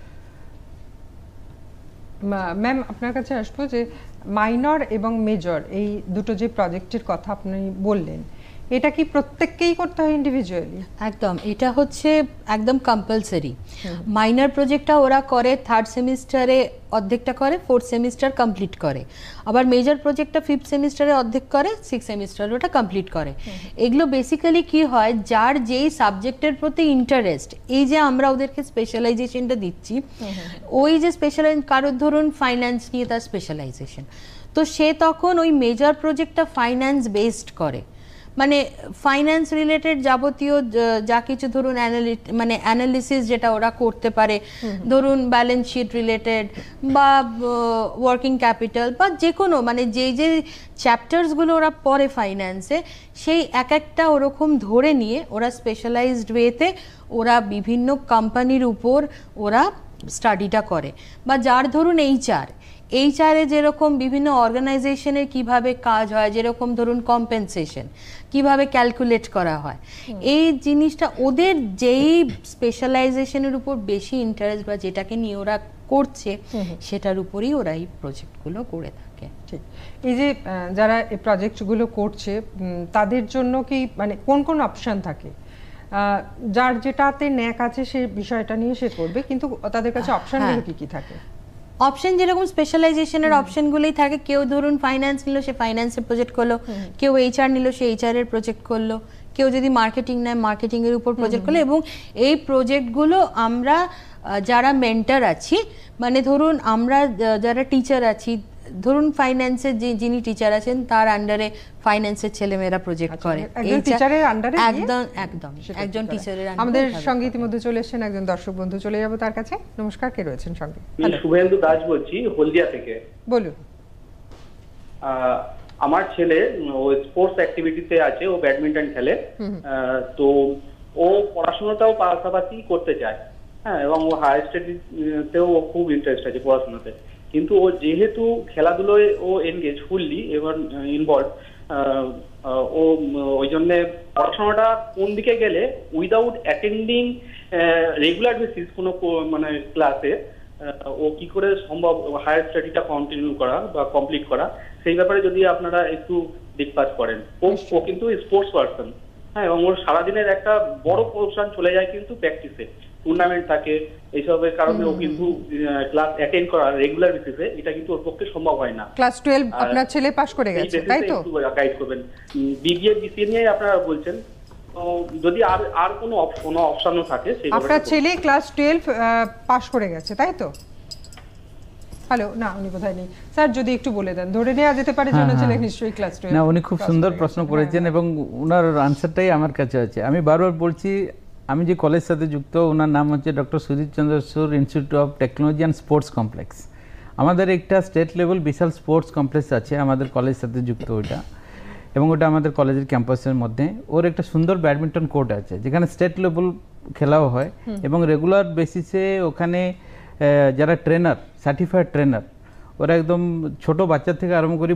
ম্যাম, আপনার কাছে আসবো যে মাইনর এবং মেজর এই দুটো যে প্রজেক্টের কথা আপনি বললেন, এটা কি প্রত্যেককেই করতে হয় ইন্ডিভিজুয়ালি? একদম, এটা হচ্ছে একদম কম্পালসারি। মাইনর প্রজেক্টটা ওরা করে থার্ড সেমিস্টারে, অর্ধেকটা করে ফোর্থ সেমিস্টার কমপ্লিট করে। আবার মেজর প্রজেক্টটা ফিফথ সেমিস্টারে অর্ধেক করে, সিক্স সেমিস্টারে ওটা কমপ্লিট করে। এগুলো বেসিক্যালি কি হয়, যার যেই সাবজেক্টের প্রতি ইন্টারেস্ট, এই যে আমরা ওদেরকে স্পেশালাইজেশনটা দিচ্ছি, ওই যে কারোর ধরুন ফাইন্যান্স নিয়ে তার স্পেশালাইজেশন, তো সে তখন ওই মেজর প্রজেক্টটা ফাইন্যান্স বেসড করে, মানে ফাইন্যান্স রিলেটেড যাবতীয় যা কিছু ধরুন মানে অ্যানালিসিস যেটা ওরা করতে পারে, ধরুন ব্যালেন্স শিট রিলেটেড বা ওয়ার্কিং ক্যাপিটাল বা যে কোনো, মানে যে যে চ্যাপ্টার্সগুলো ওরা পড়ে ফাইন্যান্সে, সেই এক একটা ওরকম ধরে নিয়ে ওরা স্পেশালাইজড ওয়েতে ওরা বিভিন্ন কোম্পানির উপর ওরা স্টাডিটা করে। বা যার ধরুন এইচআরে যেরকম বিভিন্ন অর্গানাইজেশনের কিভাবে কাজ হয়, যেরকম ধরুন কম্পেনসেশন কিভাবে ক্যালকুলেট করা হয়, এই জিনিসটা ওদের যেই স্পেশালাইজেশনের উপর বেশি ইন্টারেস্ট বা যেটাকে নিয়ে ওরা করছে সেটার উপরই ওরা এই প্রজেক্টগুলো করে থাকে। ঠিক, এই যে যারা এই প্রজেক্টগুলো করছে তাদের জন্য কি মানে কোন কোন অপশন থাকে? যার যেটাতে ন্যাক আছে সে বিষয়টা নিয়ে সে করবে, কিন্তু তাদের কাছে অপশনগুলো কি কি থাকে? অপশন যেরকম স্পেশালাইজেশনের অপশনগুলোই থাকে, কেউ ধরুন ফাইন্যান্স নিল সে ফাইন্যান্সের প্রজেক্ট করলো, কেউ এইচআর নিল সে এইচআর এর প্রজেক্ট করলো, কেউ যদি মার্কেটিং নেয় মার্কেটিং এর উপর প্রজেক্ট করলো। এবং এই প্রজেক্টগুলো আমরা যারা মেন্টর আছি, মানে ধরুন আমরা যারা টিচার আছি ধরুন ফাইন্যান্সের যিনি টিচার আছেন তার আন্ডারে ফাইন্যান্সের ছেলেমেয়েরা প্রজেক্ট করে, একজন টিচারের আন্ডারে একদম একজন টিচারের আন্ডারে। আমাদের সঙ্গে ইতিমধ্যে চলে এসেছেন একজন দর্শক বন্ধু, চলে যাব তার কাছে। নমস্কার, কে রয়েছেন সঙ্গে? আমি শুভেন্দু দাস বলছি, হলদিয়া থেকে। বলুন। আমার ছেলে ও স্পোর্টস অ্যাক্টিভিটিতে আছে, ও ব্যাডমিন্টন খেলে, তো ও পড়াশোনাটাও পাশাপাশি করতে চায়, হ্যাঁ, এবং ও হায়ার স্টাডিতেও খুব ইন্টারেস্ট আছে পড়াশোনাতে, কিন্তু ও যেহেতু খেলাধুলোয় ও এনগেজ ফুললি এবং ইনভলভ, ও ওই জন্যে পড়াশোনাটা কোন দিকে গেলে উইদাউট অ্যাটেন্ডিং রেগুলার বেসিস কোনো মানে ক্লাসে ও কি করে সম্ভব হায়ার স্টাডিটা কন্টিনিউ করা বা কমপ্লিট করা, সেই ব্যাপারে যদি আপনারা একটু ডিসকাস করেন। ও কিন্তু স্পোর্টস পারসন, হ্যাঁ, এবং ওর সারাদিনের একটা বড় পোর্শন চলে যায় কিন্তু প্র্যাকটিসে, টুর্নামেন্ট থাকে, এইসবের কারণে ও কিন্তু ক্লাস অ্যাটেন্ড করা রেগুলার বেসিসে এটা কিন্তু ওর পক্ষে সম্ভব হয় না। ক্লাস 12 আপনার ছেলে পাস করে গেছে, তাই তো? গাইড করবেন। বিবিএ বিসিএ নিয়ে আপনারা বলছেন, তো যদি আর কোনো অপশনও থাকে সেই আপনার ছেলে ক্লাস 12 পাস করে গেছে, তাই তো? হ্যালো, না উনি বোধহয় নেই। স্যার যদি একটু বলে দেন, ধরে নেওয়া যেতে পারে যে ছেলে নিশ্চয়ই ক্লাস 12। না, উনি খুব সুন্দর প্রশ্ন করেছেন এবং ওনার আনসারটাই আমার কাছে আছে। আমি বারবার বলছি, আমি যে কলেজের সাথে যুক্ত, ওনার নাম হচ্ছে doctor Sujit Chandra Sur institute of technology and sports complex. আমাদের একটা স্টেট লেভেল বিশাল স্পোর্টস কমপ্লেক্স আছে আমাদের কলেজের সাথে যুক্ত ওইটা, এবং ওটা আমাদের কলেজের ক্যাম্পাসের মধ্যে। ওর একটা সুন্দর ব্যাডমিন্টন কোর্ট আছে যেখানে স্টেট লেভেল খেলাও হয়, এবং রেগুলার বেসিসে ওখানে যারা ট্রেনার, সার্টিফাইড ট্রেনার, ওরা একদম ছোট বাচ্চা থেকে আরম্ভ করি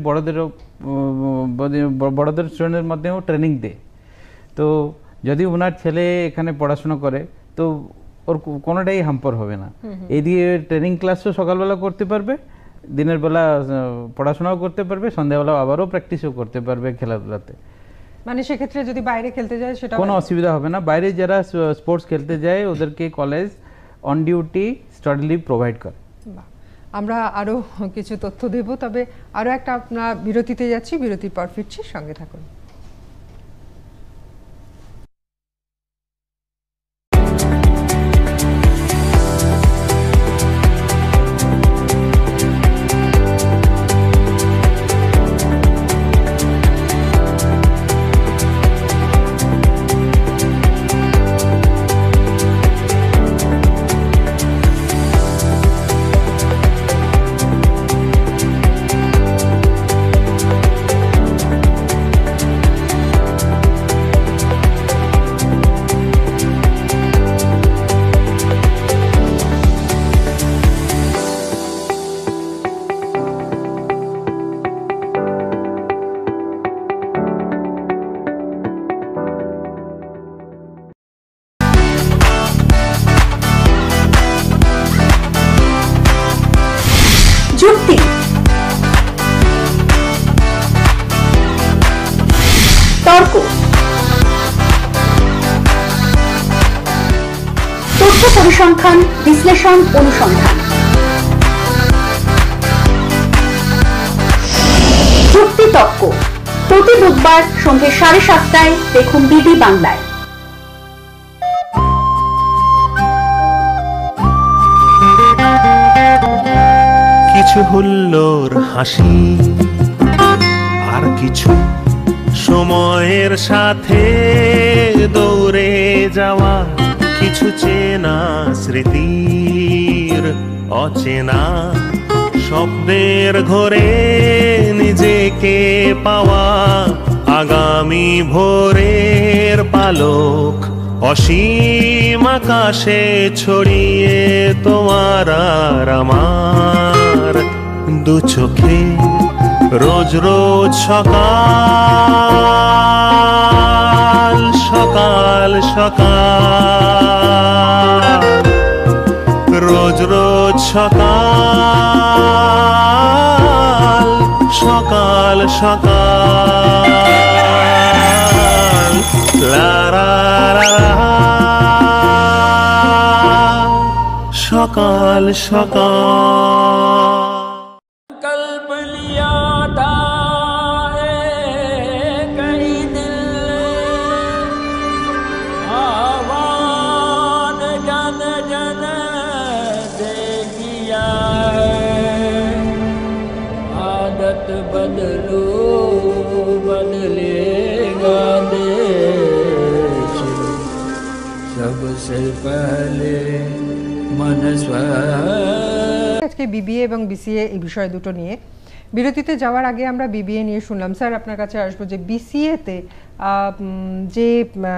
বড়দের স্টুডেন্টের মধ্যেও ট্রেনিং দেয়। তো যদি ওনার ছেলে এখানে পড়াশোনা করে তো ওর কোনোটাই হাম্পার হবে না। এইদিকে ট্রেনিং ক্লাসও সকালবেলা করতে পারবে, দিনের বেলা পড়াশোনাও করতে পারবে, সন্ধ্যাবেলা আবারও প্র্যাকটিসও করতে পারবে খেলাধুলাতে। মানে সেক্ষেত্রে যদি বাইরে খেলতে যায় সেটা কোনো অসুবিধা হবে না। বাইরে যারা স্পোর্টস খেলতে যায় ওদেরকে college on duty study leave provide করে। আমরা আরও কিছু তথ্য দেব, তবে আরও একটা আপনার বিরতিতে যাচ্ছি, বিরতির পর ফিরছি, সঙ্গে থাকুন। যুক্তি, তর্ক, তথ্য পরিসংখ্যান, বিশ্লেষণ, অনুসন্ধান। যুক্তি তর্ক প্রতি বুধবার সন্ধ্যে 7:30টায় দেখুন ডিডি বাংলায়। কিছু হুল্লোর হাসি আর কিছু সময়ের সাথে দৌড়ে যাওয়া, কিছু চেনা স্মৃতির অচেনা স্বপ্নের ঘরে নিজেকে পাওয়া, আগামী ভোরের পালক অসীম আকাশে ছড়িয়ে তোমার আর আমার দু চোখে রোজ রোজ সকাল সকাল সকাল, রোজ রোজ সকাল সকাল সকাল, লা লা লা লা, সকাল সকাল। कल्प लिया था कई दिल आवान जन जन दे किया है, बदलेगा देश सबसे पहले मन स्व আজকে বিবিএ এবং বিসিএ এই বিষয় দুটো নিয়ে বিরতিতে যাওয়ার আগে আমরা বিবিএ নিয়ে শুনলাম। স্যার, আপনার কাছে আসবো যে বিসিএতে যে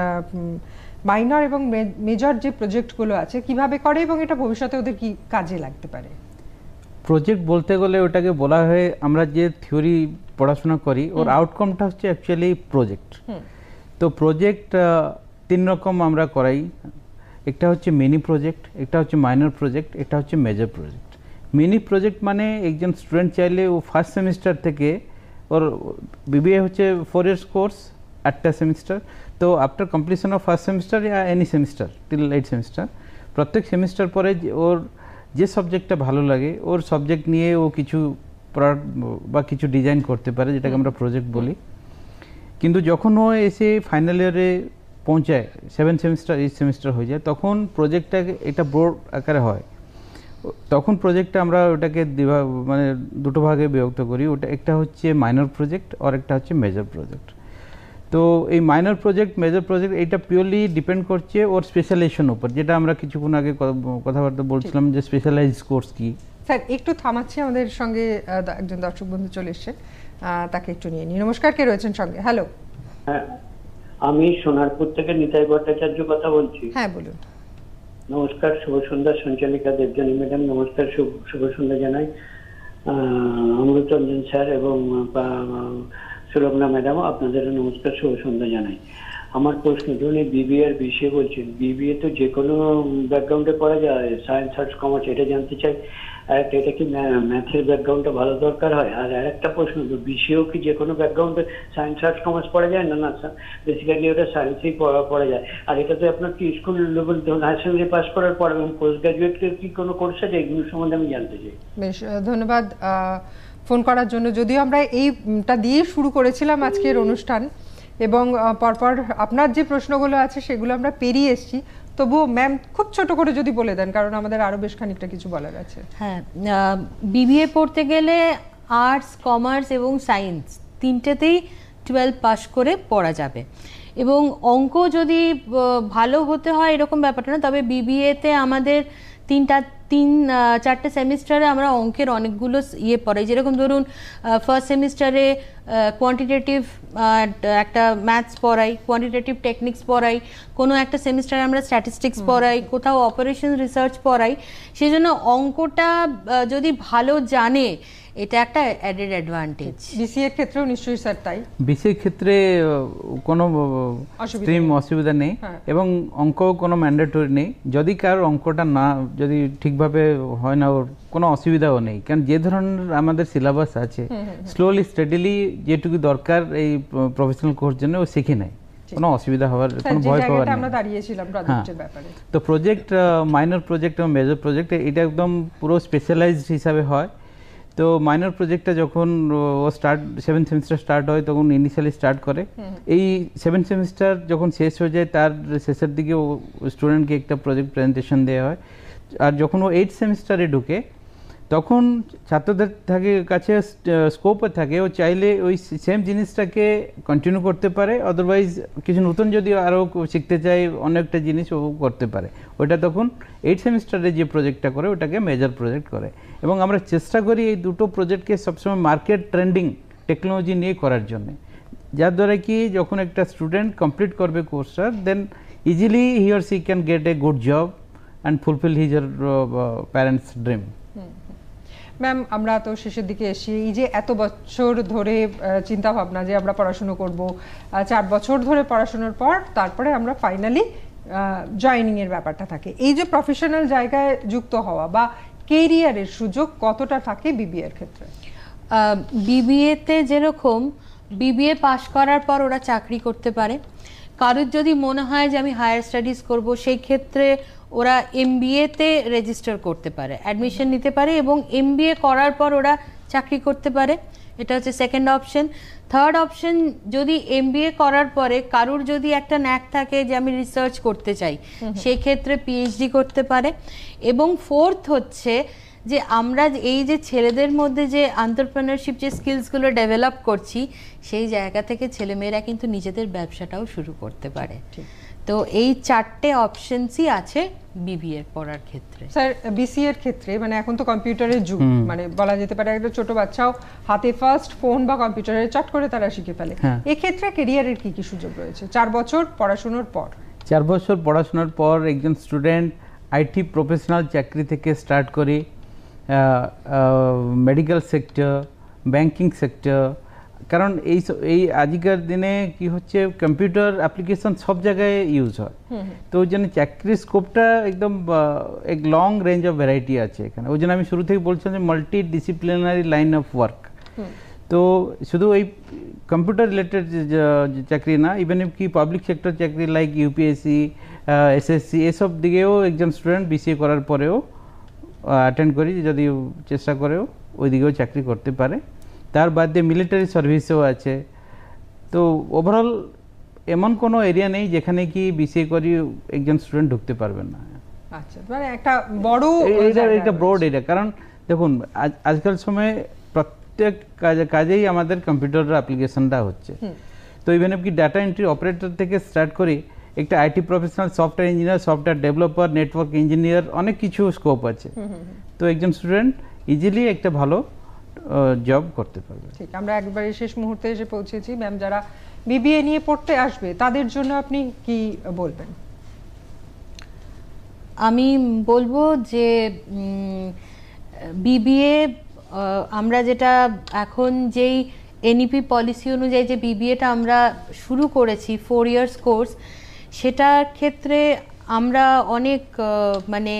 মাইনর এবং মেজর যে প্রজেক্টগুলো আছে কিভাবে করে এবং এটা ভবিষ্যতে ওদের কি কাজে লাগতে পারে? প্রজেক্ট বলতে গেলে ওটাকে বলা হয়, আমরা যে থিওরি পড়াশোনা করি ওর আউটকামটা হচ্ছে অ্যাকচুয়ালি প্রজেক্ট। তো প্রজেক্ট তিন রকম আমরা করাই, একটা হচ্ছে মিনি প্রজেক্ট, একটা হচ্ছে মাইনর প্রজেক্ট, একটা হচ্ছে মেজর প্রজেক্ট। মিনি প্রজেক্ট মানে একজন স্টুডেন্ট চাইলে ও ফার্স্ট সেমিস্টার থেকে, ওর বিবিএ হচ্ছে 4 years কোর্স, 8টা সেমিস্টার। তো after completion of first semester yeah any semester till 8 semester, প্রত্যেক সেমিস্টার পরে ওর যে সাবজেক্টটা ভালো লাগে ওর সাবজেক্ট নিয়ে ও কিছু প্রোডাক্ট বা কিছু ডিজাইন করতে পারে, যেটাকে আমরা প্রজেক্ট বলি। কিন্তু যখন ও এসে ফাইনাল ইয়ারে পৌঁছায়, 7 সেমিস্টার 8 সেমিস্টার হয়ে যায়, তখন প্রজেক্টটা এটা বোর্ড আকারে হয়। তখন প্রজেক্টটা আমরা ওটাকে মানে দুটো ভাগে বিভক্ত করি। ওটা একটা হচ্ছে মাইনর প্রজেক্ট আর একটা হচ্ছে মেজর প্রজেক্ট। তো এই মাইনর প্রজেক্ট মেজর প্রজেক্ট এটা পিওরলি ডিপেন্ড করছে ওর স্পেশালাইজেশন উপর, যেটা আমরা কিছুক্ষণ আগে কথাবার্তা বলছিলাম যে স্পেশালাইজ কোর্স কি। স্যার, একটু থামাচ্ছি, আমাদের সঙ্গে একজন দর্শক বন্ধু চলে এসেছেন, তাকে একটু নিয়ে নিই। নমস্কার, কে রয়েছেন সঙ্গে? হ্যালো। হ্যাঁ, আমি সোনারপুর থেকে নিতাই ভট্টাচার্য কথা বলছি। হ্যাঁ, বলুন। নমস্কার, শুভ সন্ধ্যা সঞ্চালিকা দেবযানী ম্যাডাম, নমস্কার, শুভ সন্ধ্যা জানাই অমৃতরঞ্জন স্যার এবং সুলগ্না ম্যাডাম, আপনাদেরও নমস্কার, শুভ সন্ধ্যা জানাই। আমার প্রশ্ন, ধরুন বিবিএ আর বিসিএ বলছেন, বিবিএ তো যে কোনো ব্যাকগ্রাউন্ডে পড়া যায়, সায়েন্স আর্টস কমার্স, এটা জানতে চাই। আর একটা, এটা কি ম্যাথের ব্যাকগ্রাউন্ডটা ভালো দরকার হয়? আর একটা প্রশ্ন, বিসিএও কি যে কোনো ব্যাকগ্রাউন্ডে সায়েন্স আর্টস কমার্স পড়া যায়? না না, বেসিক্যালি ওটা সায়েন্সেই পড়া যায়। আর এটা তো আপনার কি school level higher secondary pass করার পর এবং পোস্ট গ্রাজুয়েটের কি কোনো কোর্স আছে? এগুলো সম্বন্ধে আমি জানতে চাই। বেশ, ধন্যবাদ ফোন করার জন্য। যদিও আমরা এইটা দিয়ে শুরু করেছিলাম আজকের অনুষ্ঠান এবং পরপর আপনার যে প্রশ্নগুলো আছে সেগুলো আমরা পেরিয়ে এসেছি, তবুও ম্যাম খুব ছোট করে যদি বলে দেন, কারণ আমাদের আরও বেশ খানিকটা কিছু বলার আছে। হ্যাঁ, বিবিএ পড়তে গেলে আর্টস, কমার্স এবং সায়েন্স তিনটেতেই 12 পাস করে পড়া যাবে। এবং অঙ্ক যদি ভালো হতে হয় এরকম ব্যাপারটা না, তবে বিবিএতে আমাদের 3-4টে সেমিস্টারে আমরা অঙ্কের অনেকগুলো পড়াই। যেরকম ধরুন ফার্স্ট সেমিস্টারে কোয়ান্টিটেটিভ একটা ম্যাথস পড়াই, কোয়ান্টিটেটিভ টেকনিক্স পড়াই, কোনো একটা সেমিস্টারে আমরা স্ট্যাটিস্টিক্স পড়াই, কোথাও অপারেশন রিসার্চ পড়াই। সেই জন্য অঙ্কটা যদি ভালো জানে এটা একটা অ্যাডেড অ্যাডভান্টেজ। বিসিএ এর ক্ষেত্রেও নিশ্চয়ই স্যার তাই? বিসিএ ক্ষেত্রে কোনো স্ট্রিম অসুবিধা নেই এবং অঙ্ক কোনো ম্যান্ডেটরি নেই। যদি কারোর অঙ্কটা না যদি ঠিকভাবে হয় না, ওর কোনো অসুবিধাও নেই, কারণ যে ধরনের আমাদের সিলেবাস আছে স্লোলি স্টাডিলি যেটুকু দরকার এই প্রফেশনাল কোর্স জন্য ও শিখে নেয়, কোনো অসুবিধা হওয়ার কোনো ভয় পাওয়ার নেই। আমরা দাঁড়িয়েছিলাম প্রজেক্টের ব্যাপারে। তো প্রজেক্ট মাইনর প্রজেক্ট এবং মেজর প্রজেক্ট এটা একদম পুরো স্পেশালাইজড হিসাবে হয়। তো মাইনর প্রজেক্টটা যখন ও 7 সেমিস্টার স্টার্ট হয় তখন ইনিশিয়ালি স্টার্ট করে। এই 7 সেমিস্টার যখন শেষ হয়ে যায় তার শেষের দিকে ও স্টুডেন্টকে একটা প্রজেক্ট প্রেজেন্টেশন দেওয়া হয়। আর যখন ও 8 সেমিস্টারে ঢুকে তখন ছাত্রদের কাছে স্কোপও থাকে, ও চাইলে ওই সেম জিনিসটাকে কন্টিনিউ করতে পারে, আদারওয়াইজ কিছু নতুন যদি আরও শিখতে চায় অনেকটা জিনিস ও করতে পারে। ওটা তখন 8 সেমিস্টারে যে প্রজেক্টটা করে ওটাকে মেজর প্রজেক্ট করে। এবং আমরা চেষ্টা করি এই দুটো প্রজেক্টকে সবসময় মার্কেট ট্রেন্ডিং টেকনোলজি নিয়ে করার জন্য, যার দ্বারা কি যখন একটা স্টুডেন্ট কমপ্লিট করবে কোর্সটা, then easily he or she can get a good job and fulfil his parents dream. Ma'am, আমরা তো শেষের দিকে এসেছি। এই যে এত বছর ধরে চিন্তা ভাবনা যে আমরা পড়াশুনো করব, 4 বছর ধরে পড়াশোনার পর তারপরে আমরা ফাইনালি জয়েনিংয়ের ব্যাপারটা থাকে, এই যে প্রফেশনাল জায়গায় যুক্ত হওয়া বা কেরিয়ারের সুযোগ কতটা থাকে বিবিএ এর ক্ষেত্রে? বিবিএতে যেরকম বিবিএ পাশ করার পর ওরা চাকরি করতে পারে, কারোর যদি মনে হয় যে আমি হায়ার স্টাডিজ করব সেই ক্ষেত্রে ওরা এমবিএতে রেজিস্টার করতে পারে, অ্যাডমিশন নিতে পারে এবং এমবিএ করার পর ওরা চাকরি করতে পারে। এটা হচ্ছে সেকেন্ড অপশন। থার্ড অপশন, যদি এমবিএ করার পরে কারুর যদি একটা ন্যাক থাকে যে আমি রিসার্চ করতে চাই, সেই ক্ষেত্রে পিএইচডি করতে পারে। এবং ফোর্থ হচ্ছে যে আমরা এই যে ছেলেদের মধ্যে যে এন্টারপ্রেনারশিপ যে স্কিলসগুলো ডেভেলপ করছি, সেই জায়গা থেকে ছেলেমেয়েরা কিন্তু নিজেদের ব্যবসাটাও শুরু করতে পারে। তো এই 4টে অপশনসই আছে বিবিএ পড়ার ক্ষেত্রে। স্যার বিসিএ এর ক্ষেত্রে মানে এখন তো কম্পিউটারের যুগ, মানে বলা যেতে পারে একটা ছোট বাচ্চাও হাতে ফার্স্ট ফোন বা কম্পিউটারে চট করে তারা শিখে ফেলে। এক্ষেত্রে ক্যারিয়ারের কি কি সুযোগ রয়েছে 4 বছর পড়াশোনার পর? 4 বছর পড়াশোনার পর একজন স্টুডেন্ট আইটি প্রফেশনাল চাকরি থেকে স্টার্ট করে মেডিকেল সেক্টর, ব্যাংকিং সেক্টর, কারণ এই আজিকার দিনে কি হচ্ছে কম্পিউটার অ্যাপ্লিকেশন সব জায়গায় ইউজ হয়, তো ওই জন্য চাকরির স্কোপটা একদম এক লং রেঞ্জ অফ ভ্যারাইটি আছে এখানে। ওই জন্য আমি শুরু থেকে বলছিলাম যে multi disciplinary line of work. তো শুধু এই কম্পিউটার রিলেটেড চাকরি না, ইভেন কি পাবলিক সেক্টর চাকরি লাইক ইউপিএসসি, এসএসসি এসব দিকেও একজন স্টুডেন্ট বিসিএ করার পরেও অ্যাটেন্ড করি, যদি চেষ্টা করেও ওই দিকেও চাকরি করতে পারে। তার বাদে মিলিটারি সার্ভিসও আছে। তো ওভারঅল এমন কোনো এরিয়া নেই যেখানে কি বিসিএ করি একজন স্টুডেন্ট ঢুকতে পারবেন না। আচ্ছা, মানে একটা বড় এটা ব্রড এরিয়া। কারণ দেখুন আজকাল সময়ে প্রত্যেক কাজেই আমাদের কম্পিউটার অ্যাপ্লিকেশনটা হচ্ছে। তো ইভেন কি ডাটা এন্ট্রি অপারেটর থেকে স্টার্ট করে একটা IT professional, software engineer, software developer, network engineer, অনেক কিছু স্কোপ আছে। তো একজন স্টুডেন্ট ইজিলি একটা ভালো জব করতে পারবে। ঠিক, আমরা একবারে শেষ মুহূর্তে এসে পৌঁছেছি। ম্যাম, যারা বিবিএ নিয়ে পড়তে আসবে তাদের জন্য আপনি কি বলবেন? আমি বলবো যে বিবিএ আমরা যেটা এখন যেই এনইপি পলিসি অনুযায়ী যে বিবিএটা আমরা শুরু করেছি 4 ইয়ার্স কোর্স, সেটার ক্ষেত্রে আমরা অনেক মানে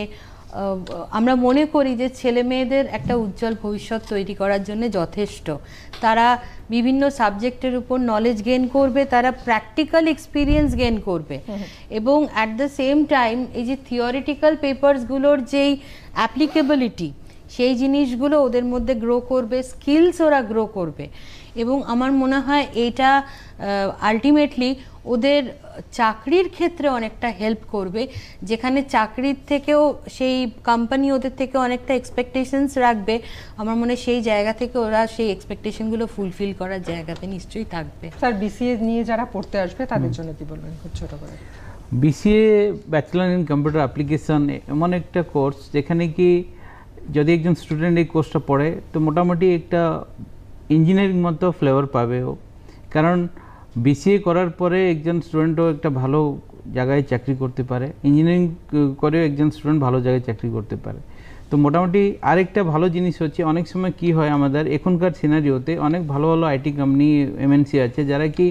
আমরা মনে করি যে ছেলে মেয়েদের একটা উজ্জ্বল ভবিষ্যৎ তৈরি করার জন্য যথেষ্ট। তারা বিভিন্ন সাবজেক্টের উপর নলেজ গেইন করবে, তারা প্র্যাকটিক্যাল এক্সপিরিয়েন্স গেইন করবে, এবং অ্যাট দ্য সেম টাইম এই যে থিওরিটিক্যাল পেপারসগুলোর যেই অ্যাপ্লিকেবিলিটি, সেই জিনিসগুলো ওদের মধ্যে গ্রো করবে, স্কিলস ওরা গ্রো করবে। এবং আমার মনে হয় এইটা আলটিমেটলি ওদের চাকরির ক্ষেত্রে অনেকটা হেল্প করবে, যেখানে চাকরির থেকেও সেই কোম্পানি ওদের থেকে অনেকটা এক্সপেকটেশনস রাখবে। আমার মনে হয় সেই জায়গা থেকে ওরা সেই এক্সপেকটেশনগুলো ফুলফিল করার জায়গাতে নিশ্চয়ই থাকবে। স্যার, বিসিএ নিয়ে যারা পড়তে আসবে তাদের জন্য কি বলবেন খুব ছোট করে? BCA bachelor in computer application এমন একটা কোর্স যেখানে কি যদি একজন স্টুডেন্ট এই কোর্সটা পড়ে তো মোটামুটি একটা ইঞ্জিনিয়ারিং মতো ফ্লেভার পাবে ও। কারণ বিসিএ করার পরে একজন স্টুডেন্টও একটা ভালো জায়গায় চাকরি করতে পারে, ইঞ্জিনিয়ারিং করেও একজন স্টুডেন্ট ভালো জায়গায় চাকরি করতে পারে। তো মোটামুটি আরেকটা ভালো জিনিস হচ্ছে, অনেক সময় কি হয় আমাদের এখনকার সিনারিওতে অনেক ভালো ভালো আইটি কোম্পানি এমএনসি আছে যারা কি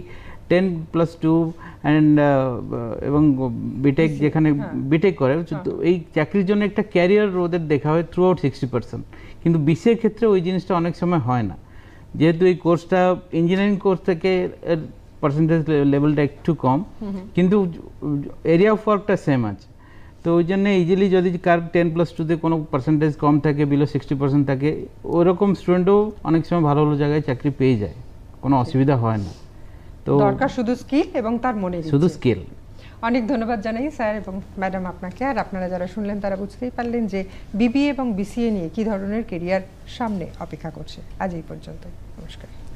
10+2 অ্যান্ড এবং বিটেক, যেখানে বিটেক করে, এই চাকরির জন্য একটা ক্যারিয়ার ওদের দেখা হয় থ্রু আউট 60%। কিন্তু বিসিএর ক্ষেত্রে ওই জিনিসটা অনেক সময় হয় না, যেহেতু এই কোর্সটা ইঞ্জিনিয়ারিং কোর্স থেকে পার্সেন্টেজ লেভেলটা একটু কম, কিন্তু এরিয়া অফ ওয়ার্কটা সেম আছে। তো ওই জন্য ইজিলি যদি কার 10+2-তে কোনো পার্সেন্টেজ কম থাকে, বিলো 60% থাকে, ওরকম স্টুডেন্টও অনেক সময় ভালো ভালো জায়গায় চাকরি পেয়ে যায়, কোনো অসুবিধা হয় না। তো দরকার শুধু স্কিল এবং তার মনে শুধু স্কিল। অনেক ধন্যবাদ জানাই স্যার এবং ম্যাডাম আপনাকে। আর আপনারা যারা শুনলেন তারা বুঝতেই পারলেন যে বিবিএ এবং বিসিএ নিয়ে কী ধরনের কেরিয়ার সামনে অপেক্ষা করছে। আজ এই পর্যন্ত, নমস্কার।